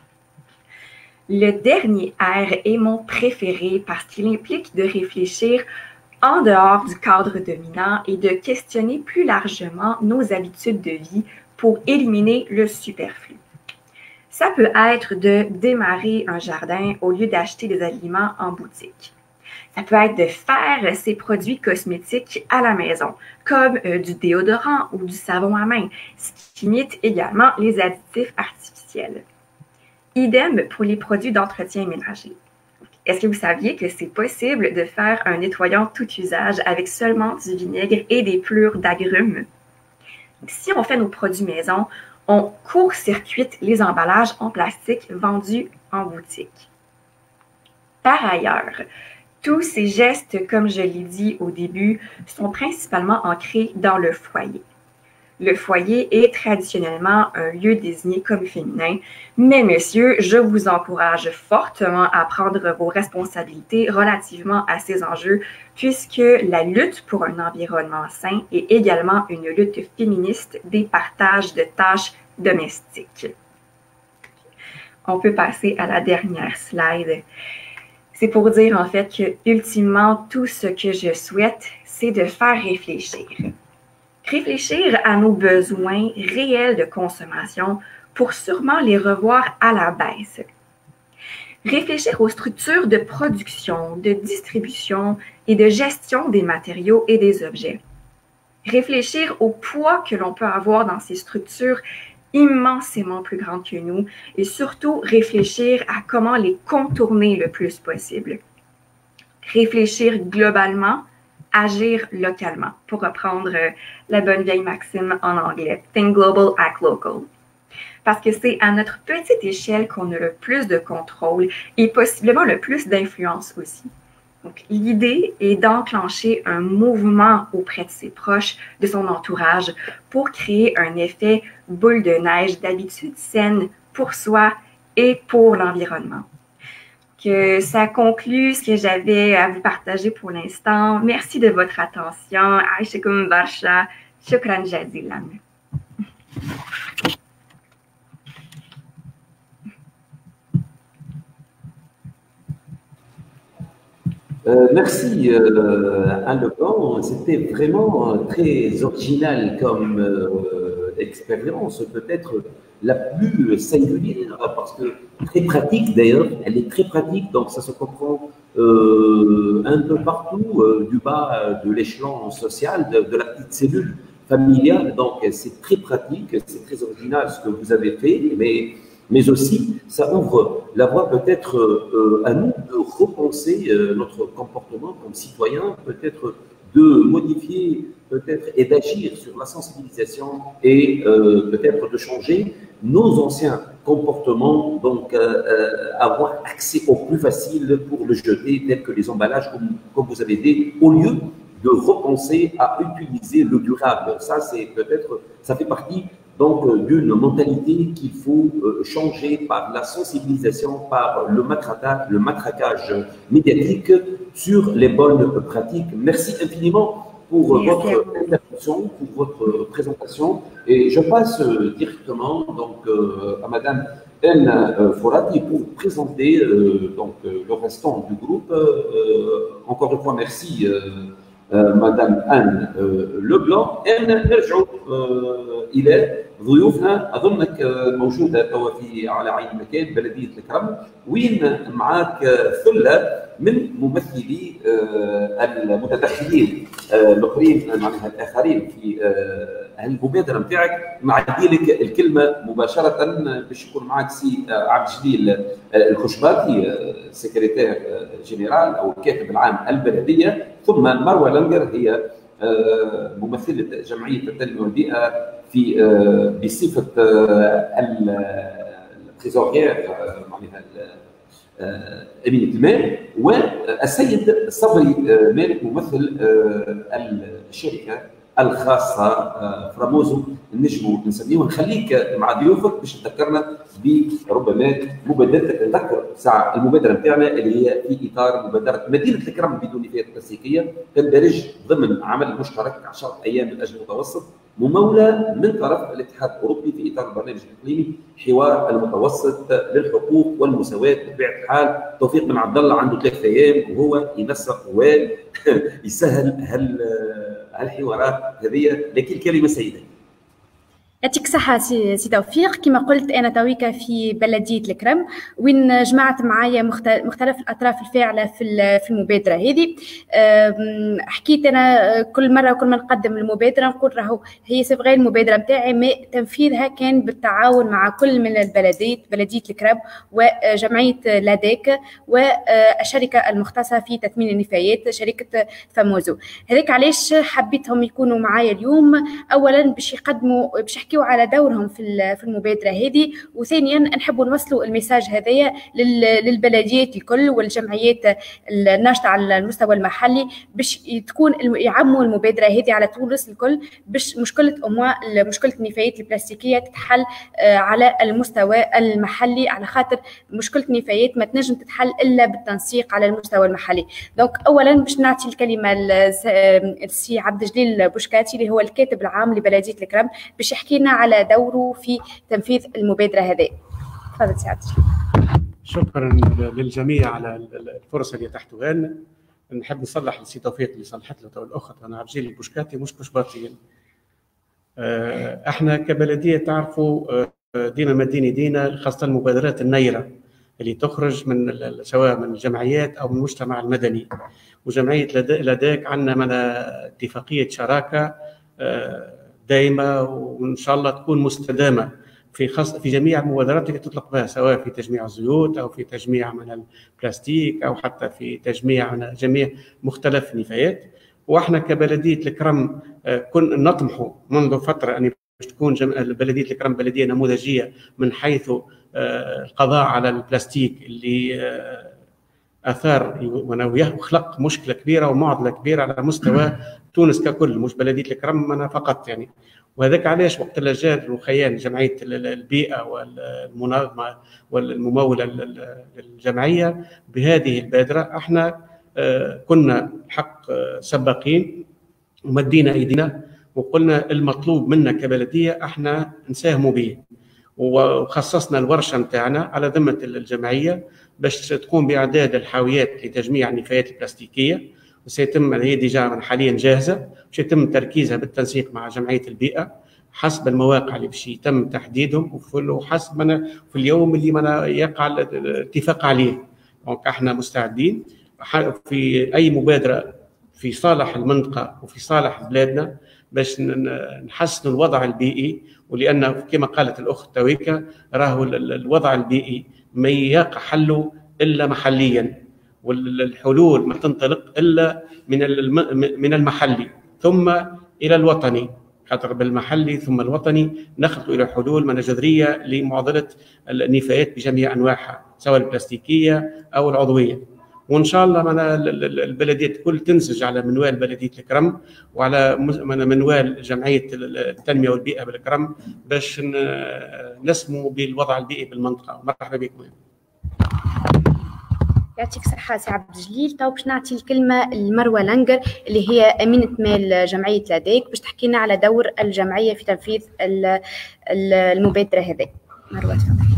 Le dernier R est mon préféré parce qu'il implique de réfléchir en dehors du cadre dominant et de questionner plus largement nos habitudes de vie pour éliminer le superflu. Ça peut être de démarrer un jardin au lieu d'acheter des aliments en boutique. Ça peut être de faire ses produits cosmétiques à la maison, comme euh, du déodorant ou du savon à main, ce qui limite également les additifs artificiels. Idem pour les produits d'entretien ménager. Est-ce que vous saviez que c'est possible de faire un nettoyant tout usage avec seulement du vinaigre et des plures d'agrumes? Si on fait nos produits maison, on court-circuite les emballages en plastique vendus en boutique. Par ailleurs, tous ces gestes, comme je l'ai dit au début, sont principalement ancrés dans le foyer. Le foyer est traditionnellement un lieu désigné comme féminin, mais messieurs, je vous encourage fortement à prendre vos responsabilités relativement à ces enjeux, puisque la lutte pour un environnement sain est également une lutte féministe des partages de tâches domestiques. On peut passer à la dernière slide. C'est pour dire en fait que, ultimement, tout ce que je souhaite, c'est de faire réfléchir. Réfléchir à nos besoins réels de consommation pour sûrement les revoir à la baisse. Réfléchir aux structures de production, de distribution et de gestion des matériaux et des objets. Réfléchir au poids que l'on peut avoir dans ces structures immensément plus grandes que nous et surtout réfléchir à comment les contourner le plus possible. Réfléchir globalement, agir localement, pour reprendre la bonne vieille maxime en anglais, think global, act local. Parce que c'est à notre petite échelle qu'on a le plus de contrôle et possiblement le plus d'influence aussi. Donc, l'idée est d'enclencher un mouvement auprès de ses proches, de son entourage, pour créer un effet boule de neige d'habitudes saines pour soi et pour l'environnement. que ça conclut ce que j'avais à vous partager pour l'instant. Merci de votre attention. Aïchakoum barsha. Shukran jazilan. Euh, merci euh, Anne Leblanc, c'était vraiment très original comme euh, expérience, peut-être la plus singulière parce que très pratique d'ailleurs, elle est très pratique donc ça se comprend euh, un peu partout euh, du bas de l'échelon social, de, de la petite cellule familiale, donc c'est très pratique, c'est très original ce que vous avez fait, mais Mais aussi, ça ouvre la voie peut-être euh, à nous de repenser euh, notre comportement comme citoyen, peut-être de modifier peut-être et d'agir sur la sensibilisation et euh, peut-être de changer nos anciens comportements, donc euh, euh, avoir accès au plus facile pour le jeter, tel que les emballages, comme, comme vous avez dit, au lieu de repenser à utiliser le durable. Ça, c'est peut-être, ça fait partie donc d'une mentalité qu'il faut changer par la sensibilisation, par le matraquage, le matraquage médiatique sur les bonnes pratiques. Merci infiniment pour Merci votre intervention, pour votre présentation. Et je passe directement donc à Madame Anne Forati pour présenter donc le restant du groupe. Encore une fois, merci. مدام آن لوبلان. نرجع الى ضيوفنا، اظنك موجوده توا في على عين مكان بلديه الكرم، وين معاك ثله من ممثلي المتدخلين الاخرين معناها الاخرين في المبادره نتاعك. نعدي لك الكلمه مباشره باش يكون معاك سي عبد الجليل الخشباطي سكرتير جنرال او الكاتب العام البلديه، ثم مروه لنجر هي ممثله جمعيه التنميه والبيئه في بصفه التريزوريير معناها امينه المال، والسيد صبري مالك ممثل الشركه الخاصه فراموزو نجموا نسميه. ونخليك مع ضيوفك باش تذكرنا بربما مبادرتك. نذكر ساعه المبادره نتاعنا اللي هي في اطار مبادره مدينه الكرم بدون نفايات بلاستيكيه، تندرج ضمن عمل مشترك عشرة ايام من اجل المتوسط، مموله من طرف الاتحاد الاوروبي في اطار البرنامج الاقليمي حوار المتوسط للحقوق والمساواه. بطبيعه الحال توفيق بن عبد الله عنده ثلاث ايام وهو ينسق ويسهل هال هالحوارات هذه. لكن كلمه سيده. يعطيك الصحة سي سي توفيق. كما قلت أنا تويكا في بلدية الكرم وين جمعت معايا مختلف الأطراف الفاعلة في في المبادرة هذه. حكيت أنا كل مرة وكل ما نقدم المبادرة نقول راهو هي سبغي المبادرة نتاعي، ما تنفيذها كان بالتعاون مع كل من البلديات، بلدية الكرم وجمعية لاديك والشركة المختصة في تثمين النفايات شركة فاموزو. هذاك علاش حبيتهم يكونوا معايا اليوم، أولا باش يقدموا باش يحكيوا على دورهم في في المبادره هذه، وثانيا نحبوا نوصلوا الميساج هذايا للبلديات الكل والجمعيات الناشطه على المستوى المحلي باش تكون يعموا المبادره هذه على تونس الكل، باش مشكله اموا مشكله النفايات البلاستيكيه تتحل على المستوى المحلي، على خاطر مشكله النفايات ما تنجم تتحل الا بالتنسيق على المستوى المحلي. دونك اولا باش نعطي الكلمه للسي عبد الجليل بوشكاتي اللي هو الكاتب العام لبلديه الكرم باش يحكي لنا على دوره في تنفيذ المبادرة هذه. تفضل سي عبد الجليل. شكرا للجميع على الفرصة اللي اتاحتوها لنا. نحب نصلح لسي توفيق اللي صلحت له تو الأخت، أنا عبد الجليل بوشكاتي مش كشباطي. احنا كبلدية تعرفوا ديما مدينة دينا، خاصة المبادرات النيرة اللي تخرج من سواء من الجمعيات أو من المجتمع المدني. وجمعية لداك عندنا من اتفاقية شراكة دائمة وإن شاء الله تكون مستدامة في خاص في جميع المبادرات اللي تطلق بها، سواء في تجميع الزيوت أو في تجميع من البلاستيك أو حتى في تجميع من جميع مختلف النفايات. وإحنا كبلدية الكرم كنا نطمح منذ فترة أن تكون بلدية الكرم بلدية نموذجية من حيث القضاء على البلاستيك اللي اثار وخلق مشكله كبيره ومعضله كبيره على مستوى تونس ككل، مش بلديه الكرم انا فقط يعني. وهذاك علاش وقت اللي جات الوخيان جمعيه البيئه والمنظمه والمموله للجمعيه بهذه البادره، احنا كنا حق سباقين ومدينا ايدينا وقلنا المطلوب منا كبلديه احنا نساهموا به، وخصصنا الورشه نتاعنا على ذمه الجمعيه باش تقوم باعداد الحاويات لتجميع النفايات البلاستيكيه، وسيتم هي ديجا حاليا جاهزه، وسيتم تركيزها بالتنسيق مع جمعيه البيئه حسب المواقع اللي باش يتم تحديدهم وحسب ما في اليوم اللي ما يقع الاتفاق عليه. دونك احنا مستعدين في اي مبادره في صالح المنطقه وفي صالح بلادنا باش نحسنوا الوضع البيئي، ولان كما قالت الاخت تويكا راهو الوضع البيئي ما يقع حله الا محليا، والحلول ما تنطلق الا من من المحلي ثم الى الوطني، خاطر بالمحلي ثم الوطني نخطو الى حلول من جذريه لمعضله النفايات بجميع انواعها سواء البلاستيكيه او العضويه. وان شاء الله من البلديات الكل تنسج على منوال بلديه الكرم وعلى منوال جمعيه التنميه والبيئه بالكرم باش نسمو بالوضع البيئي بالمنطقه. مرحبا بكم. يعطيك الصحة سي عبد الجليل. تو باش نعطي الكلمة لمروة لنجر اللي هي أمينة مال جمعية لاديك باش تحكي لنا على دور الجمعية في تنفيذ المبادرة هذه. مروة تفضلي.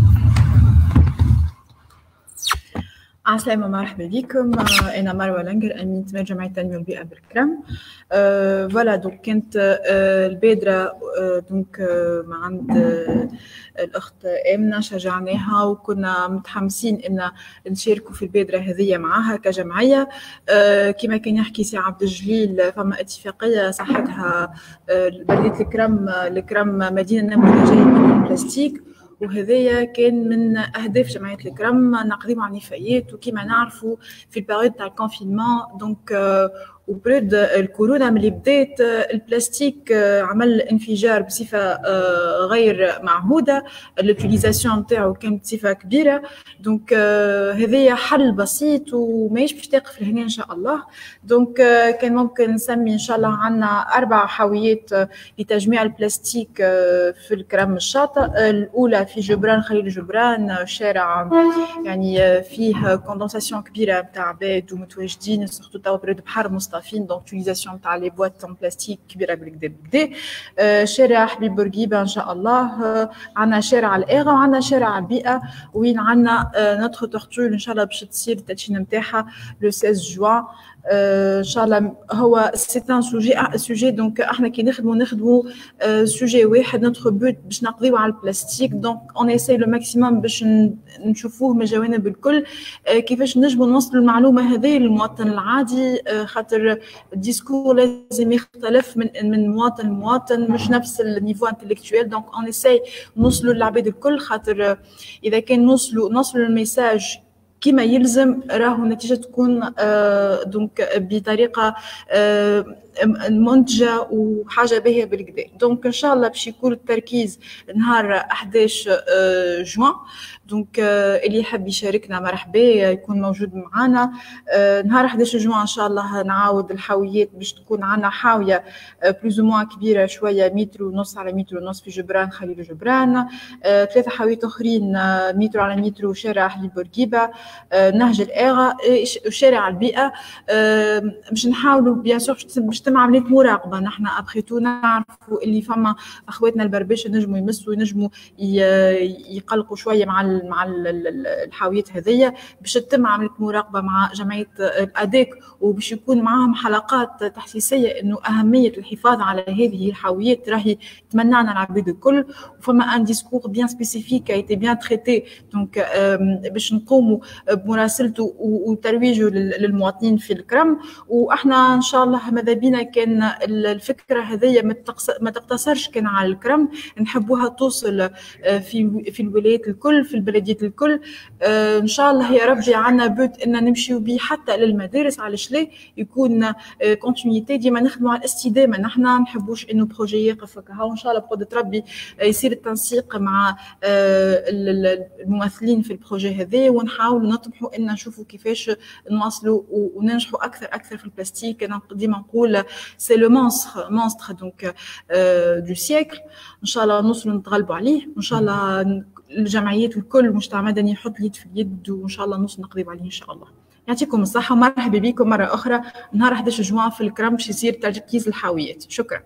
عسلامة، مرحبا بكم. أنا مروة لنجر أمينة مال جمعية التنمية والبيئة بالكرم. أه فوالا دونك كانت أه البادرة أه دونك أه مع عند أه الأخت آمنة شجعناها وكنا متحمسين إن نشاركوا في البادرة هذه معها كجمعية. أه كما كان يحكي سي عبد الجليل فما اتفاقية صحتها أه بلدية الكرم الكرم مدينة نموذجية من البلاستيك، وهذايا كان من اهداف جمعيه الكرم نقضيو على النفايات. وكما نعرفوا في البيريود تاع الكونفينمون دونك وبرد الكورونا ملي بدات البلاستيك عمل انفجار بصفه غير معهوده، اليوتيليزاسيون نتاعو كانت بصفه كبيره. دونك هذايا حل بسيط وماهيش باش تقف لهنا ان شاء الله. دونك كان ممكن نسمي ان شاء الله عندنا اربع حاويات لتجميع البلاستيك في الكرم الشاطئ. الاولى في جبران خليل جبران، شارع يعني فيه كوندنساسيون كبيره نتاع عباد ومتواجدين سورتو توا برد بحر مصطفين دونك يوتيليزاسيون تاع لي بواط ان بلاستيك كبيره بالكدا بالكدا. شارع حبيب بورقيبه ان شاء الله، عندنا شارع الاغا وعندنا شارع البيئه وين عندنا نوتخ تورتول ان شاء الله باش تصير التدشين نتاعها لو ستة جوان ان شاء الله. هو سي ان سوجي سوجي دونك احنا كي نخدموا نخدموا سوجي واحد، نوتخ بوت باش نقضيو على البلاستيك. دونك اون ايساي لو ماكسيموم باش نشوفوه من الجوانب الكل كيفاش نجموا نوصلوا المعلومه هذه للمواطن العادي، خاطر الديسكور لازم يختلف من من مواطن لمواطن، مش نفس النيفو انتلكتويل. دونك اون ايساي نوصلوا للعباد الكل، خاطر اذا كان نوصلوا نوصلوا الميساج كما يلزم راهو النتيجه تكون آه دونك بطريقه آه منتجه وحاجه باهيه بالكدا. دونك ان شاء الله باش يكون التركيز نهار أحد عشر آه جوان. دونك آه اللي يحب يشاركنا مرحبا يكون موجود معنا. آه نهار أحد عشر جوان ان شاء الله نعاود الحاويات باش تكون عندنا حاويه آه بلوز موا كبيره شويه متر ونص على متر ونص في جبران خليل جبران، آه ثلاثه حاويات اخرين آه متر على متر وشارع حليب بورقيبه، آه نهج الاغا وشارع البيئه. آه باش نحاولوا بيان سور باش تم عمليه مراقبه. نحن ابخي تو نعرفوا اللي فما اخواتنا البرباشه نجموا يمسوا ينجموا يقلقوا شويه مع مع الحاويات هذيا، باش تتم عمليه مراقبه مع جمعيه الاديك وباش يكون معاهم حلقات تحسيسيه انه اهميه الحفاظ على هذه الحاويات راهي تمنعنا العباد الكل. وفما ان ديسكور بيان سبيسيفيك ايتي بيان تريتي دونك باش نقوموا بمراسلته وترويجه للمواطنين في الكرم. واحنا ان شاء الله ماذا بينا ان كان الفكره هذيا ما تقتصرش كان على الكرم، نحبوها توصل في في الولايات الكل، في البلديات الكل. ان شاء الله يا ربي عندنا بوت ان نمشيو به حتى للمدارس. علاش لا يكون كونتينيتي ديما نخدموا على الاستدامه. نحن ما نحبوش انه بروجي يقف هكا، وان شاء الله بقدره ربي يصير التنسيق مع الممثلين في البروجي هذا، ونحاولوا نطمحوا ان نشوفوا كيفاش نواصلوا وننجحوا اكثر اكثر في البلاستيك. انا ديما نقول سي لو مونستر مونستر دونك دو سيكل. ان شاء الله نوصلوا نتغلبوا عليه، وان شاء الله الجمعيات الكل المجتمع المدني يحط اليد في اليد، وان شاء الله نوصل نقضيب عليه ان شاء الله. يعطيكم الصحه ومرحبا بكم مره اخرى نهار أحد عشر جوان في الكرم باش يصير تركيز الحاويات. شكرا.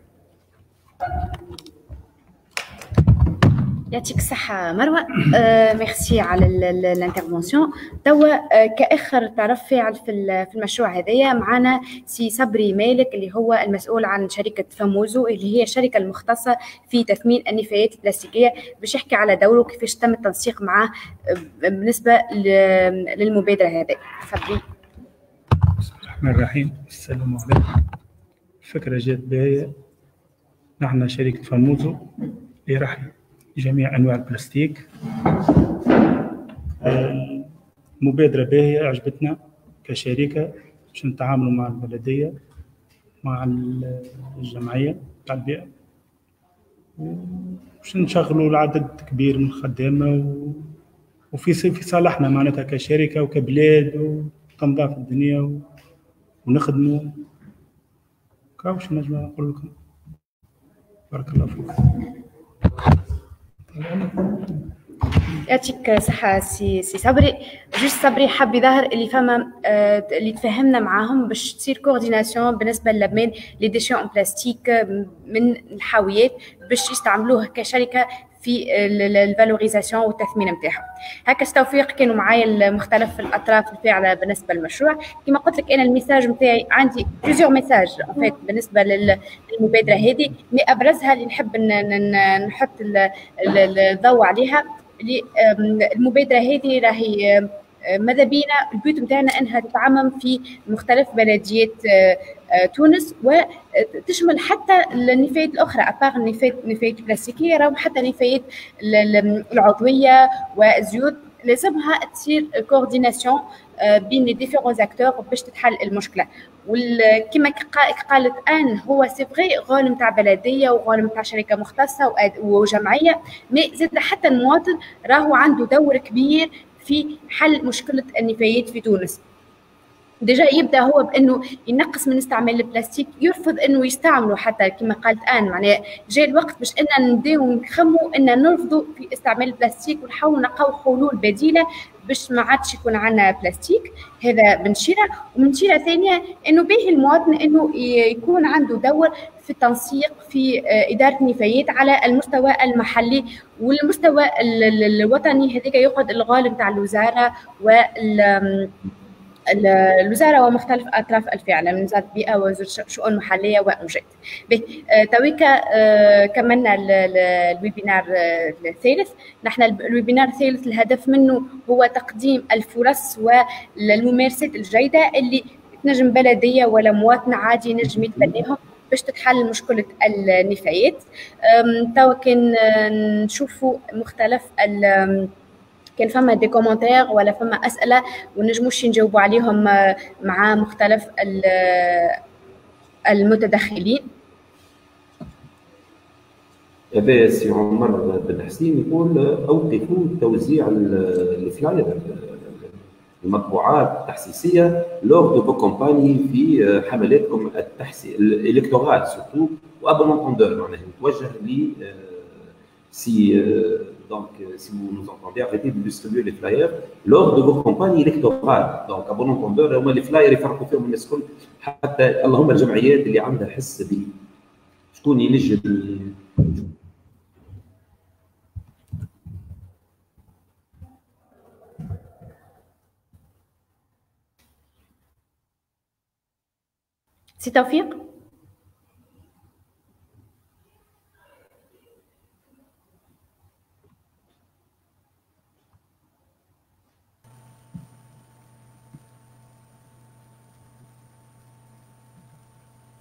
يعطيك الصحة مروة. آه، ميرسي على الانترفونسيون. توا آه، كآخر طرف فاعل في في المشروع هذايا معنا سي صبري مالك اللي هو المسؤول عن شركة فاموزو اللي هي الشركة المختصة في تثمين النفايات البلاستيكية، باش يحكي على دوره كيفاش تم التنسيق معاه بالنسبة للمبادرة هذه. صبري. بسم الله الرحمن الرحيم. السلام عليكم. الفكرة جات باهية. نحن شركة فاموزو لرحل جميع أنواع البلاستيك. مبادرة باهية عجبتنا كشركة باش نتعاملوا مع البلدية مع الجمعية تاع البيئة، باش نشغلوا العدد كبير من الخدامة وفي في صالحنا معناتها كشركة وكبلاد وتنظيف الدنيا ونخدموا. كاوش نجم نقول لكم بارك الله فيكم. يعطيك صحة سي سي صبري. جوست صبري حاب يظهر اللي فما آه اللي تفهمنا معاهم باش تصير كورديناسيون بالنسبة للمين لي ديشون بلاستيك من الحاويات باش يستعملوه كشركة في الفالوريزاسيون والتثمين نتاعهم. هكا توفيق كانوا معايا مختلف الاطراف الفاعله بالنسبه للمشروع. كما قلت لك انا الميساج نتاعي عندي بليزيور ميساج فات بالنسبه للمبادره هذه، مي ابرزها اللي نحب نحط الضوء عليها. المبادره هذه راهي ماذا بينا البيوت نتاعنا انها تتعمم في مختلف بلديات تونس وتشمل حتى النفايات الاخرى ابار النفايات النفايات البلاستيكيه، راهو حتى النفايات العضويه والزيوت لازمها تصير كورديناسيون بين لي ديفيرون اكتور باش تتحل المشكله. وكما قالت ان هو سي فغي غول نتاع بلديه وغول نتاع شركه مختصه وجمعيه، مي زاد حتى المواطن راهو عنده دور كبير في حل مشكله النفايات في تونس. ديجا يبدا هو بانه ينقص من استعمال البلاستيك، يرفض انه يستعملوا حتى كما قالت ان معناها جاء الوقت باش ان نبداو نخموا ان نرفضوا في استعمال البلاستيك ونحاولوا نلقاو حلول بديله باش ما عادش يكون عندنا بلاستيك. هذا بنشيره. ومنشيره ثانيه انه باهي المواطن انه يكون عنده دور في التنسيق في اداره النفايات على المستوى المحلي والمستوى الوطني. هذيك يقعد الغالب نتاع الوزاره وال الوزاره ومختلف اطراف الفاعله من وزاره البيئه ووزاره الشؤون المحليه وانجات. تويكا كملنا الويبينار الثالث. نحن الويبينار الثالث الهدف منه هو تقديم الفرص والممارسات الجيده اللي تنجم بلديه ولا مواطن عادي ينجم يتبناهم باش تتحل مشكله النفايات. توا كان نشوفوا مختلف كان فما دي كومنتير ولا فما اسئله ونجموش نجاوبوا عليهم مع مختلف المتدخلين. هذا سي عمر بن حسين يقول اوقفوا توزيع الفلاير المطبوعات التحسيسيه لور دو فو كومباني في حملاتكم التحسيس الالكتورال سورتو وابونونتوندور. معناها متوجه ل si euh, donc si vous nous entendez, arrêtez de distribuer les flyers lors de vos campagnes électorales. donc à bon entendeur هما les flyers يفرقوا فيهم الناس الكل، حتى اللهم الجمعيات اللي عندها حس به شكون ينجم. سي توفيق.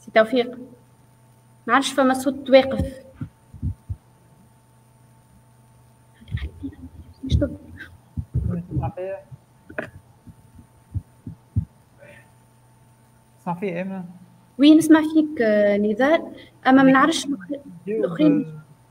سي توفيق ما عادش فما صوت واقف. صح في ايمن؟ وي نسمع فيك نزار، اما ما نعرفش الاخرين.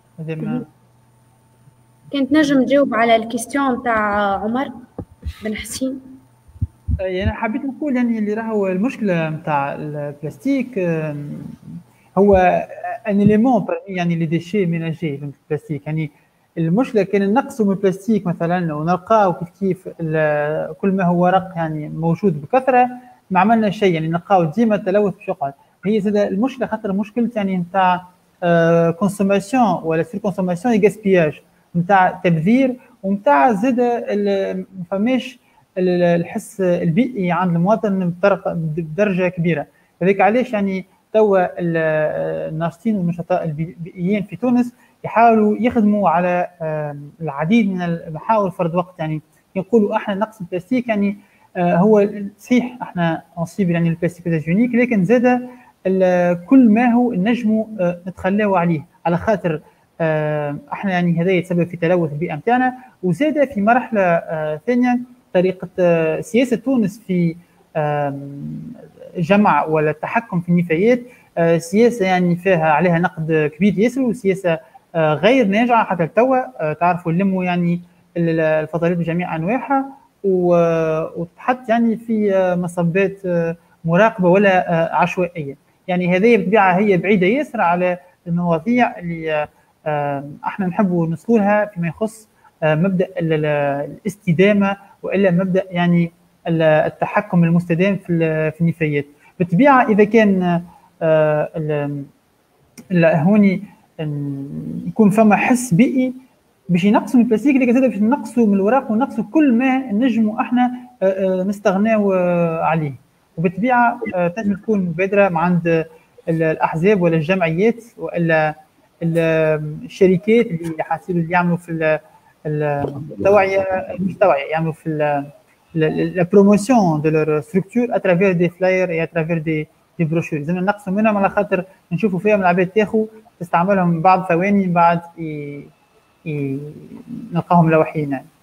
كنت نجم تجاوب على الكيستيون تاع عمر بن حسين. يعني حبيت نقول يعني اللي راهو المشكله نتاع البلاستيك هو ان ليمون يعني لي ديشي ميناجي في البلاستيك. يعني المشكله كان نقصوا من البلاستيك مثلا ونلقاو كيف كيف كل ما هو ورق يعني موجود بكثره ما عملنا شيء، يعني نلقاو ديما التلوث باش يقعد. هي زاد المشكله خاطر مشكله يعني نتاع كونسوماسيون ولا سير كونسوماسيون غاسبياج نتاع تبذير ونتاع زاد ما فماش الحس البيئي عند المواطن بدرجه كبيره. هذاك علاش يعني توا الناشطين والنشطاء البيئيين في تونس يحاولوا يخدموا على العديد من المحاور فرض وقت. يعني يقولوا احنا نقص البلاستيك يعني هو صحيح احنا نصيب يعني البلاستيك يونيك، لكن زاد كل ما هو نجموا نتخلاو عليه على خاطر احنا يعني هذا يتسبب في تلوث البيئه نتاعنا. وزاد في مرحله ثانيه طريقه سياسه تونس في جمع ولا التحكم في النفايات سياسه يعني فيها عليها نقد كبير ياسر، وسياسه غير ناجعه حتى توا. تعرفوا نلموا يعني الفضلات بجميع انواعها وتحط يعني في مصبات مراقبه ولا عشوائيه. يعني هذه بالطبيعه هي بعيده ياسر على المواضيع اللي احنا نحبوا نوصلوها فيما يخص مبدا الاستدامه والا مبدا يعني التحكم المستدام في النفايات. بالطبيعه اذا كان هوني يكون فما حس بيئي باش ينقصوا من البلاستيك، لكن زاد باش نقصوا من الورق ونقصوا كل ما نجموا احنا نستغناو عليه. وبالطبيعه تنجم تكون مبادره مع عند الاحزاب ولا الجمعيات ولا الشركات اللي حاسين اللي يعملوا في التوعيه مش توعيه يعملوا في la promotion de leur structure à travers des flyers et à travers des des brochures. لازم نقصوا منهم على خاطر نشوفوا فيهم العباد تاخذ تستعملهم بعد ثواني من بعد نلقاهم ملوحين. يعني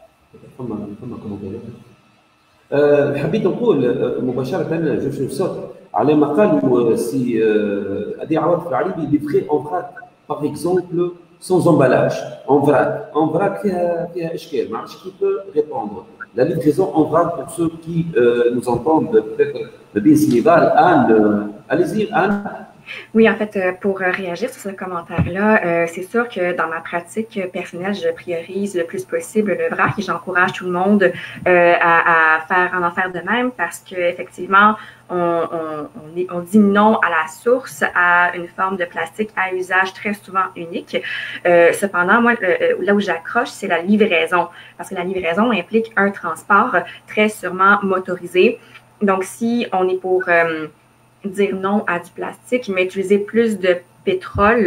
أه حبيت نقول مباشره جو صوت على ما قالوا سي ادي عوض العريبي ليفري اون فراك باغ اكزومبل سون امبالاج اون فراك اون فراك فيها فيها اشكال ما عرفتش كي بو ريبوندر. La livraison en vrac pour ceux qui euh, nous entendent peut-être le bien Sénégal. Anne, euh, allez-y Anne. Oui, en fait, pour réagir sur ce commentaire-là, euh, c'est sûr que dans ma pratique personnelle, je priorise le plus possible le vrac et j'encourage tout le monde euh, à, à faire en en faire de même parce qu'effectivement, on, on, on, on dit non à la source, à une forme de plastique à usage très souvent unique. Euh, cependant, moi, le, là où j'accroche, c'est la livraison parce que la livraison implique un transport très sûrement motorisé. Donc, si on est pour... Euh, dire non à du plastique, mais utiliser plus de pétrole,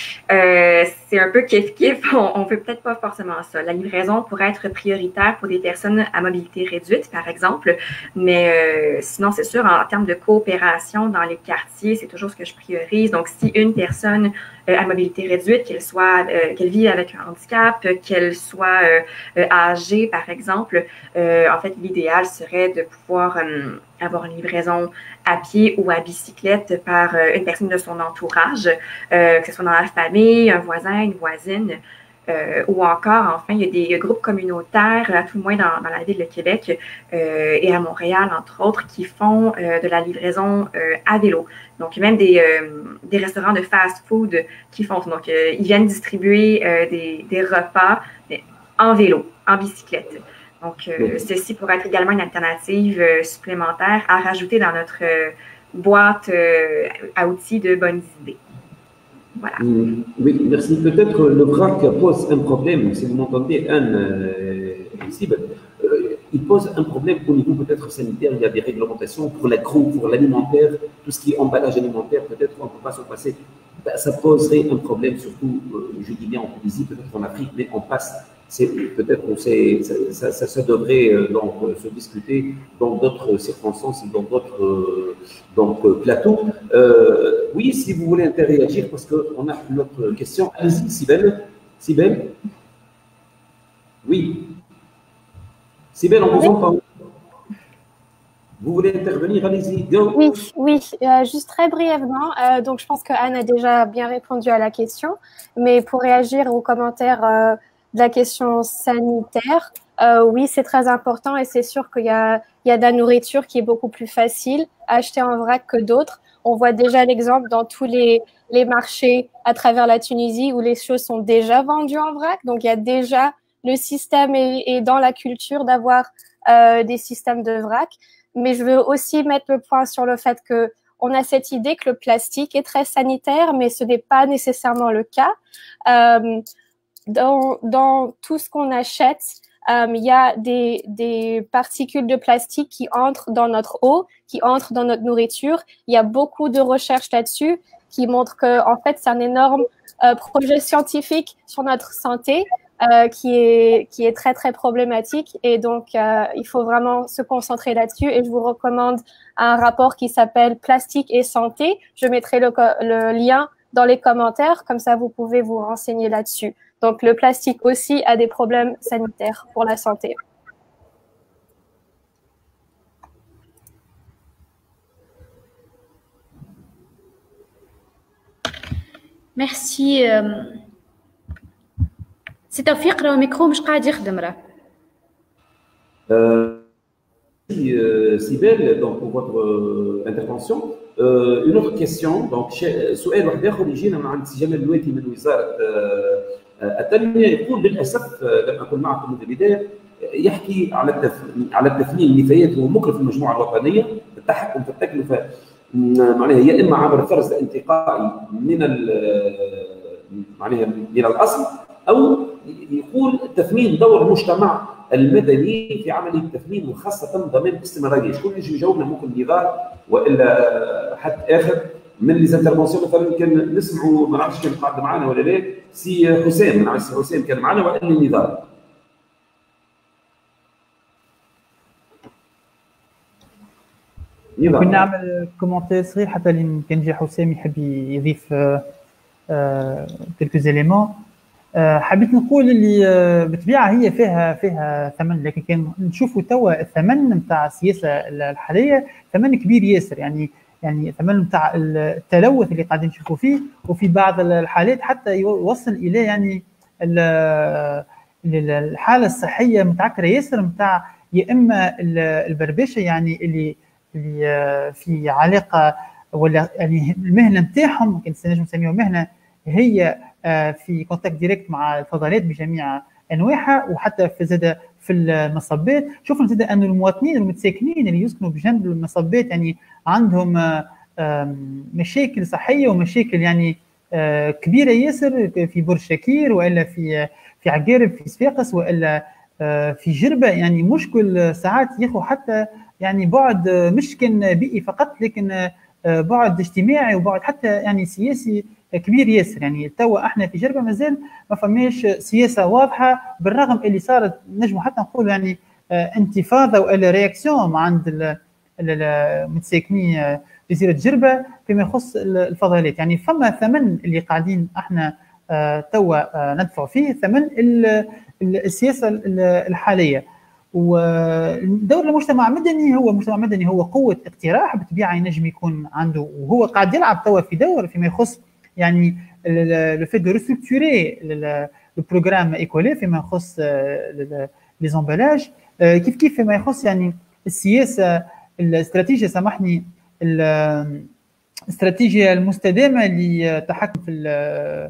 euh, c'est un peu kiff-kiff. On ne veut peut-être pas forcément ça. La livraison pourrait être prioritaire pour des personnes à mobilité réduite, par exemple, mais euh, sinon, c'est sûr, en, en termes de coopération dans les quartiers, c'est toujours ce que je priorise. Donc, si une personne euh, à mobilité réduite, qu'elle soit, euh, qu'elle vit avec un handicap, qu'elle soit euh, euh, âgée, par exemple, euh, en fait, l'idéal serait de pouvoir euh, avoir une livraison à pied ou à bicyclette par euh, une personne de son entourage, euh, que ce soit dans la famille, un voisin, une voisine, euh, ou encore, enfin, il y a des groupes communautaires, à tout le moins dans, dans la ville de Québec euh, et à Montréal, entre autres, qui font euh, de la livraison euh, à vélo. Donc, il y a même des, euh, des restaurants de fast-food qui font. Donc, euh, ils viennent distribuer euh, des, des repas en vélo, en bicyclette. Donc, euh, ceci pourrait être également une alternative euh, supplémentaire à rajouter dans notre euh, boîte euh, à outils de bonnes idées. Voilà. Mmh, oui, merci. Peut-être le vrac pose un problème, si vous m'entendez, Anne, euh, ici, euh, il pose un problème au niveau peut-être sanitaire. Il y a des réglementations pour l'agro, pour l'alimentaire, tout ce qui est emballage alimentaire, peut-être qu'on ne peut pas s'en passer. Ben, ça poserait un problème, surtout, euh, je dis bien en Tunisie, peut-être en Afrique, mais on passe peut-être ça, ça, ça devrait donc se discuter dans d'autres circonstances et dans d'autres donc plateaux. Euh, oui, si vous voulez interagir, parce qu'on a une autre question. Allez-y, Sibelle. Sibelle. Oui. Sibelle, on vous entend. Vous voulez intervenir, allez-y. Oui, oui, euh, juste très brièvement. Euh, donc, je pense que Anne a déjà bien répondu à la question, mais pour réagir aux commentaires euh, de la question sanitaire, euh, oui, c'est très important et c'est sûr qu'il y a, il y a de la nourriture qui est beaucoup plus facile à acheter en vrac que d'autres. On voit déjà l'exemple dans tous les, les marchés à travers la Tunisie où les choses sont déjà vendues en vrac. Donc, il y a déjà le système est, est dans la culture d'avoir euh, des systèmes de vrac. Mais je veux aussi mettre le point sur le fait que on a cette idée que le plastique est très sanitaire, mais ce n'est pas nécessairement le cas. Euh, dans, dans tout ce qu'on achète, euh, il y a des, des particules de plastique qui entrent dans notre eau, qui entrent dans notre nourriture. Il y a beaucoup de recherches là-dessus qui montrent que, en fait, c'est un énorme euh, projet scientifique sur notre santé. Euh, qui est qui est très très problématique et donc euh, il faut vraiment se concentrer là-dessus et je vous recommande un rapport qui s'appelle Plastique et santé. Je mettrai le, le lien dans les commentaires, comme ça vous pouvez vous renseigner là-dessus. Donc le plastique aussi a des problèmes sanitaires pour la santé. Merci. سي توفيق راه الميكرو مش قاعد يخدم راه. Sibelle, donc pour votre euh, intervention. Euh, une autre question, donc سؤال واحد اخر يجينا من عند سي جمال الواتي من وزاره التنميه يقول للاسف لم اكن معكم منذ البدايه يحكي على التف... على التثمين النفايات هو مكلف المجموعه الوطنيه التحكم في التكلفه معناها يا اما عبر فرز انتقائي من معناها من الاصل او يقول تثمين دور المجتمع المدني في عمليه التثمين وخاصه ضمان الاستمراريه. شكون يجي يجاوبنا؟ ممكن نضال والا حد اخر من لي زانترفونسيون مثلا يمكن نسمعوا ما نعرفش كان قاعد معنا ولا لا سي حسام، ما نعرفش سي حسام كان معنا والا نضال. ممكن نعمل كومنتير صغير حتى اللي كان جي حسام يحب يضيف كلكو زيليمون. حبيت نقول اللي بالطبيعه هي فيها فيها ثمن، لكن كان نشوفوا توا الثمن نتاع السياسه الحاليه ثمن كبير ياسر، يعني يعني ثمن نتاع التلوث اللي قاعدين نشوفوا فيه، وفي بعض الحالات حتى يوصل الى يعني الحاله الصحيه متعكره ياسر نتاع يا اما البربشه يعني اللي اللي في علاقه ولا يعني المهنه نتاعهم ممكن نجم نسميوها مهنه هي في كونتاكت ديريكت مع الفضلات بجميع انواعها، وحتى في زاد في المصبات. شوفوا زاد ان المواطنين المتساكنين اللي يسكنوا بجنب المصبات يعني عندهم مشاكل صحيه ومشاكل يعني كبيره ياسر في برج شكير والا في في عقارب في صفاقس والا في جربه، يعني مشكل ساعات ياخذ حتى يعني بعد مش كان بيئي فقط لكن بعد اجتماعي وبعد حتى يعني سياسي كبير ياسر. يعني توا احنا في جربه مازال ما فماش سياسه واضحه، بالرغم اللي صارت نجموا حتى نقول يعني انتفاضه والا رياكسيون عند المتساكنين جزيره جربه فيما يخص الفضلات. يعني فما ثمن اللي قاعدين احنا توا ندفع فيه ثمن السياسه الحاليه. ودور المجتمع المدني هو المجتمع المدني هو قوه اقتراح بالطبيعه ينجم يكون عنده، وهو قاعد يلعب توا في دور فيما يخص يعني لو في دو ريستركتوري لو بروغرام ايكولي فيما يخص لي زومبالاج، كيف كيف فيما يخص يعني السياسه الاستراتيجيه سامحني الاستراتيجيه المستدامه للتحكم في ال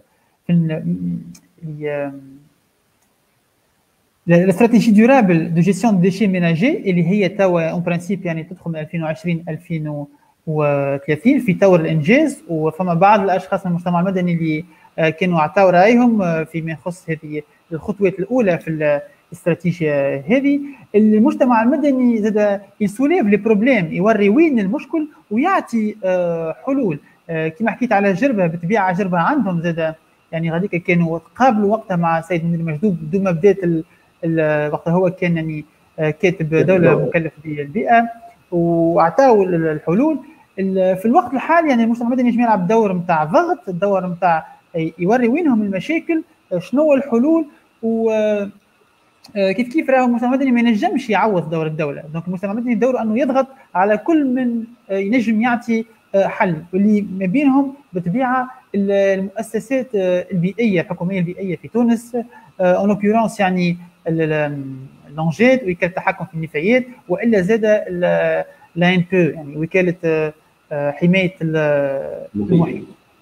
في الاستراتيجيه دورابل دو جيستيون دو ديشي ميناجي اللي هي توا اون برانسيب يعني تدخل من ألفين وعشرين ألفين وثلاثين في طور الانجاز. وفما بعض الاشخاص من المجتمع المدني اللي كانوا عطاو رايهم فيما يخص هذه الخطوات الاولى في الاستراتيجيه هذه. المجتمع المدني زاد يسوليف لي بروبليم، يوري وين المشكل ويعطي حلول. كما حكيت على جربه بالطبيعه جربه عندهم زاد يعني غاديك كانوا تقابلوا وقتها مع السيد منير مجذوب دوما بدات وقتها هو كان يعني كاتب دوله مكلف بالبيئه واعطاوا الحلول. في الوقت الحالي يعني المجتمع المدني يجب يلعب دور نتاع ضغط، الدور نتاع يوري وينهم المشاكل، شنو الحلول، و كيف كيف راهو المجتمع المدني ما ينجمش يعوض دور الدوله. دونك المجتمع المدني دوره انه يضغط على كل من ينجم يعطي حل، واللي ما بينهم بالطبيعه المؤسسات البيئيه الحكوميه البيئيه في تونس، اون لوكيورونس يعني لونجيد وكاله التحكم في النفايات، والا زاد لا ان بي يعني وكاله حمايه المحيط.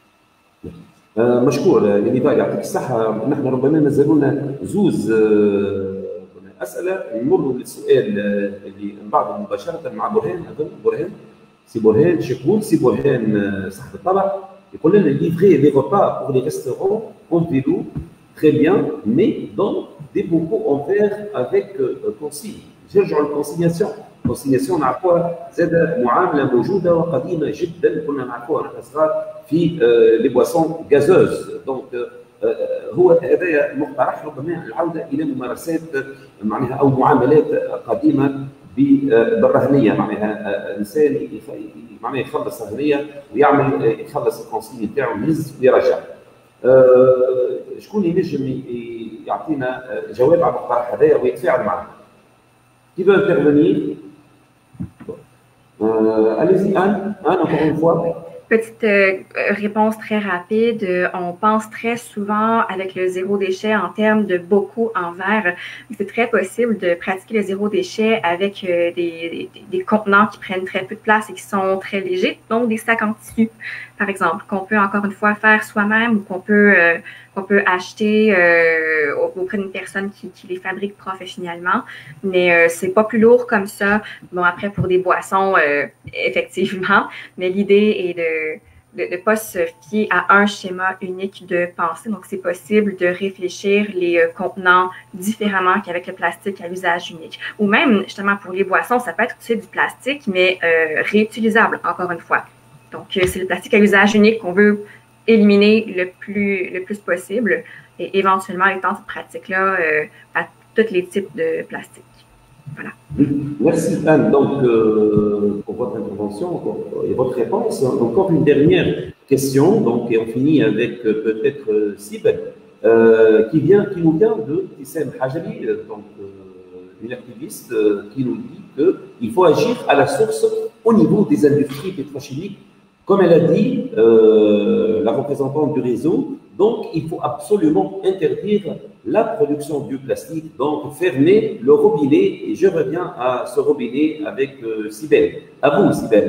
مشكور يا نضال يعطيك الصحه. نحن ربما مازالوا لنا زوز اسئله، نمروا للسؤال اللي من بعد مباشره مع برهان. اظن برهان سي برهان شكون سي برهان صاحب الطبع يقول لنا livrer les repas pour les restaurants comptez-vous très bien mais dans des bocaux en verre avec consigne. نرجعوا للكونسينياسيون. الكونسينياسيون نعرفوها زاد معامله موجوده وقديمه جدا كنا نعرفوها نحن صغار في لي بواسون غازوز. دونك هو هذا المقترح ربما العوده الى ممارسات معناها او معاملات قديمه بالرهنيه، معناها انسان معناها يخلص رهنيه ويعمل يخلص الكونسيني نتاعو يهز ويرجع. شكون ينجم يعطينا جواب على المقترح هذايا ويتفاعل معنا؟ Qui veut intervenir? euh, Allez-y, Anne. Anne, encore une fois. Petite euh, réponse très rapide. On pense très souvent avec le zéro déchet en termes de bocaux en verre. C'est très possible de pratiquer le zéro déchet avec euh, des, des, des contenants qui prennent très peu de place et qui sont très légers, donc des sacs en tissu, par exemple, qu'on peut encore une fois faire soi-même ou qu'on peut, euh, qu'on peut acheter euh, auprès d'une personne qui, qui les fabrique professionnellement. Mais euh, c'est pas plus lourd comme ça. Bon, après, pour des boissons, euh, effectivement, mais l'idée est de de ne pas se fier à un schéma unique de pensée. Donc, c'est possible de réfléchir les euh, contenants différemment qu'avec le plastique à usage unique. Ou même, justement, pour les boissons, ça peut être aussi du plastique, mais euh, réutilisable, encore une fois. Donc, euh, c'est le plastique à usage unique qu'on veut éliminer le plus, le plus possible et éventuellement étendre cette pratique-là euh, à tous les types de plastique. Voilà. Merci Anne donc, euh, pour votre intervention et votre réponse. Encore une dernière question, donc, et on finit avec euh, peut-être euh, Sibel, euh, qui, vient, qui nous vient de Tissem Hajali, donc euh, une activiste euh, qui nous dit qu'il faut agir à la source au niveau des industries pétrochimiques. Comme elle a dit, euh, la représentante du réseau, donc il faut absolument interdire la production du plastique, donc fermer le robinet. Et je reviens à ce robinet avec euh, Sibel. À vous, Sibel.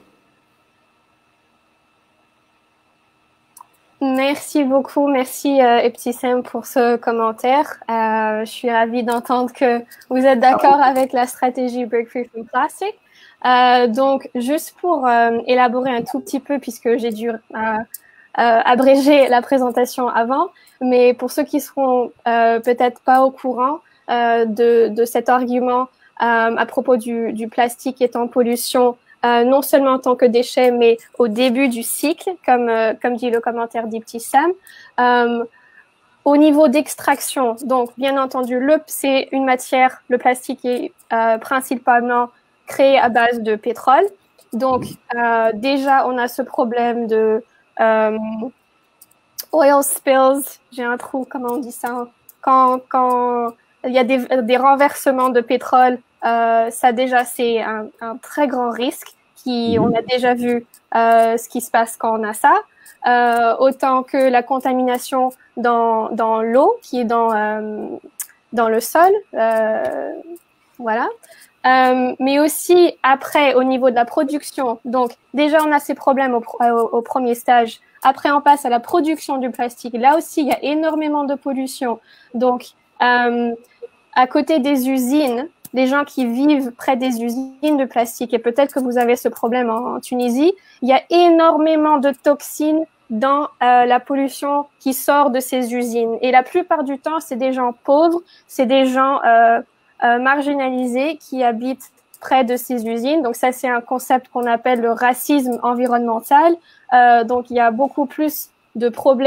Merci beaucoup, merci euh, Ebtissem pour ce commentaire. Euh, je suis ravie d'entendre que vous êtes d'accord avec la stratégie Break Free from Plastic. Euh, donc, juste pour euh, élaborer un tout petit peu, puisque j'ai dû euh, euh, abréger la présentation avant, mais pour ceux qui seront euh, peut-être pas au courant euh, de, de cet argument euh, à propos du, du plastique étant pollution, euh, non seulement en tant que déchet, mais au début du cycle, comme, euh, comme dit le commentaire d'Ibtissam. Euh, au niveau d'extraction, donc bien entendu, le, c'est une matière, le plastique est euh, principalement créé à base de pétrole. Donc, euh, déjà, on a ce problème de euh, oil spills. J'ai un trou, comment on dit ça? Quand, quand il y a des, des renversements de pétrole, euh, ça déjà, c'est un, un très grand risque. Qui, on a déjà vu euh, ce qui se passe quand on a ça. Euh, autant que la contamination dans, dans l'eau, qui est dans, euh, dans le sol. Euh, voilà. Euh, mais aussi après au niveau de la production. Donc déjà on a ces problèmes au, au, au premier stage. Après on passe à la production du plastique. Là aussi il y a énormément de pollution. Donc euh, à côté des usines, les gens qui vivent près des usines de plastique, et peut-être que vous avez ce problème en, en Tunisie, il y a énormément de toxines dans euh, la pollution qui sort de ces usines. Et la plupart du temps c'est des gens pauvres, c'est des gens euh, Euh, marginalisés qui habitent près de ces usines. Donc ça, c'est un concept qu'on appelle le racisme environnemental. Euh, donc il y a beaucoup plus de problèmes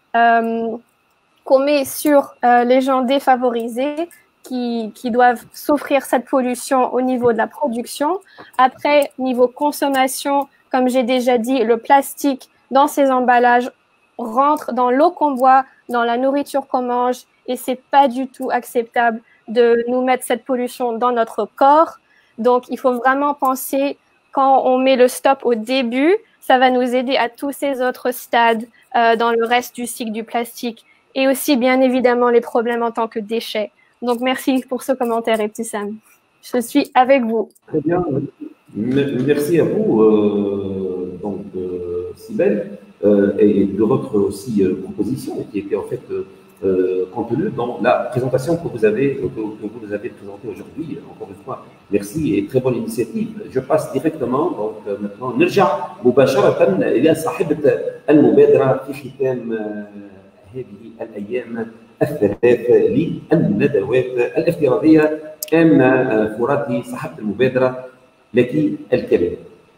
euh, qu'on met sur euh, les gens défavorisés qui, qui doivent souffrir cette pollution au niveau de la production. Après, niveau consommation, comme j'ai déjà dit, le plastique dans ces emballages rentre dans l'eau qu'on boit, dans la nourriture qu'on mange, et c'est pas du tout acceptable de nous mettre cette pollution dans notre corps. Donc, il faut vraiment penser, quand on met le stop au début, ça va nous aider à tous ces autres stades euh, dans le reste du cycle du plastique, et aussi, bien évidemment, les problèmes en tant que déchets. Donc, merci pour ce commentaire, Ebtissam. Je suis avec vous. Très bien. Merci à vous, euh, donc, euh, Sibel, euh, et de votre aussi euh, proposition qui était en fait euh, contenue dans la présentation que vous avez, que, que vous nous avez présentée aujourd'hui. Encore une fois, merci et très bonne initiative. Je passe directement, donc euh, maintenant, نرجع مباشرة إلى صاحبة المبادرة في ختام هذه الأيام الثلاث للندوات الافتراضية. آمنة فراتي صاحبة المبادرة، لك الكلمة.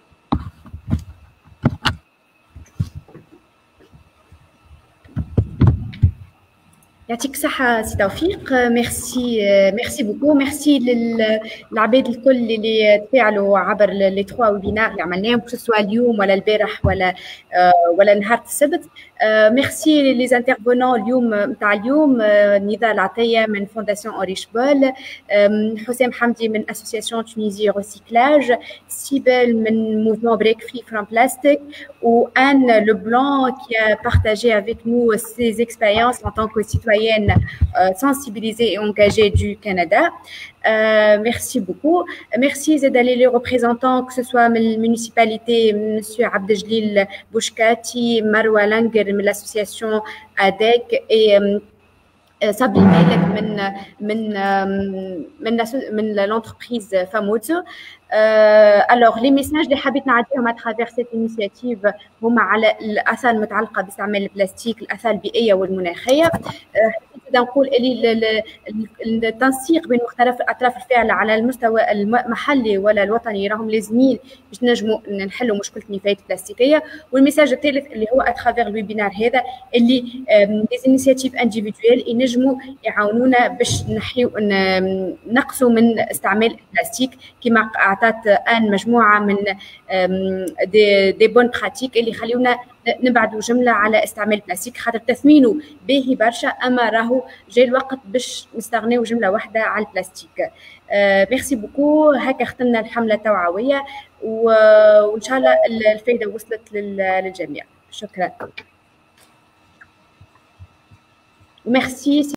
يعطيك الصحة سي توفيق. ميرسي ميرسي بوكو. ميرسي للعباد الكل اللي تفاعلوا عبر لي تخوا ويبينار اللي عملناهم، سواء اليوم ولا البارح ولا ولا نهار السبت. ميرسي لي زانترفونون اليوم نتاع اليوم، نضال عطية من فونداسيون اوريش بول، حسام حمدي من اسوسياسيون تونيزي ريسيكلاج، سيبل من موفمون بريك فري فروم بلاستيك، و ان لبلان qui a partagé avec nous ses expériences en tant que citoyenne euh, sensibilisée et engagée du Canada. Euh, merci beaucoup. Merci d'aller les représentants, que ce soit la municipalité, M. Abdeljalil Bouchkati, Marwa Langer de l'association A D E C et euh, Sabri Malek من من من من l'entreprise Famozo. Euh, alors, les messages اللي حبيت نعطيهم à travers cette initiative هما على الآثار المتعلقة باستعمال البلاستيك، الآثار البيئية والمناخية. حبيت نقول اللي التنسيق بين مختلف أطراف الفاعلة على المستوى المحلي ولا الوطني راهم لازمين باش نجموا نحلوا مشكلة النفايات البلاستيكية. والمساج الثالث اللي هو à travers الويبينار هذا اللي les initiatives individuelles ينجموا يعاونونا باش نحيو نقصوا من استعمال البلاستيك، كما عطات ان مجموعه من دي, دي بون براتيك اللي يخليونا نبعدوا جمله على استعمال البلاستيك، خاطر تثمينه باهي برشا، اما راهو جاي الوقت باش نستغنيو جمله واحده على البلاستيك. أه ميرسي بوكو. هكا ختمنا الحمله التوعويه، وان شاء الله الفائده وصلت للجميع. شكرا وميرسي.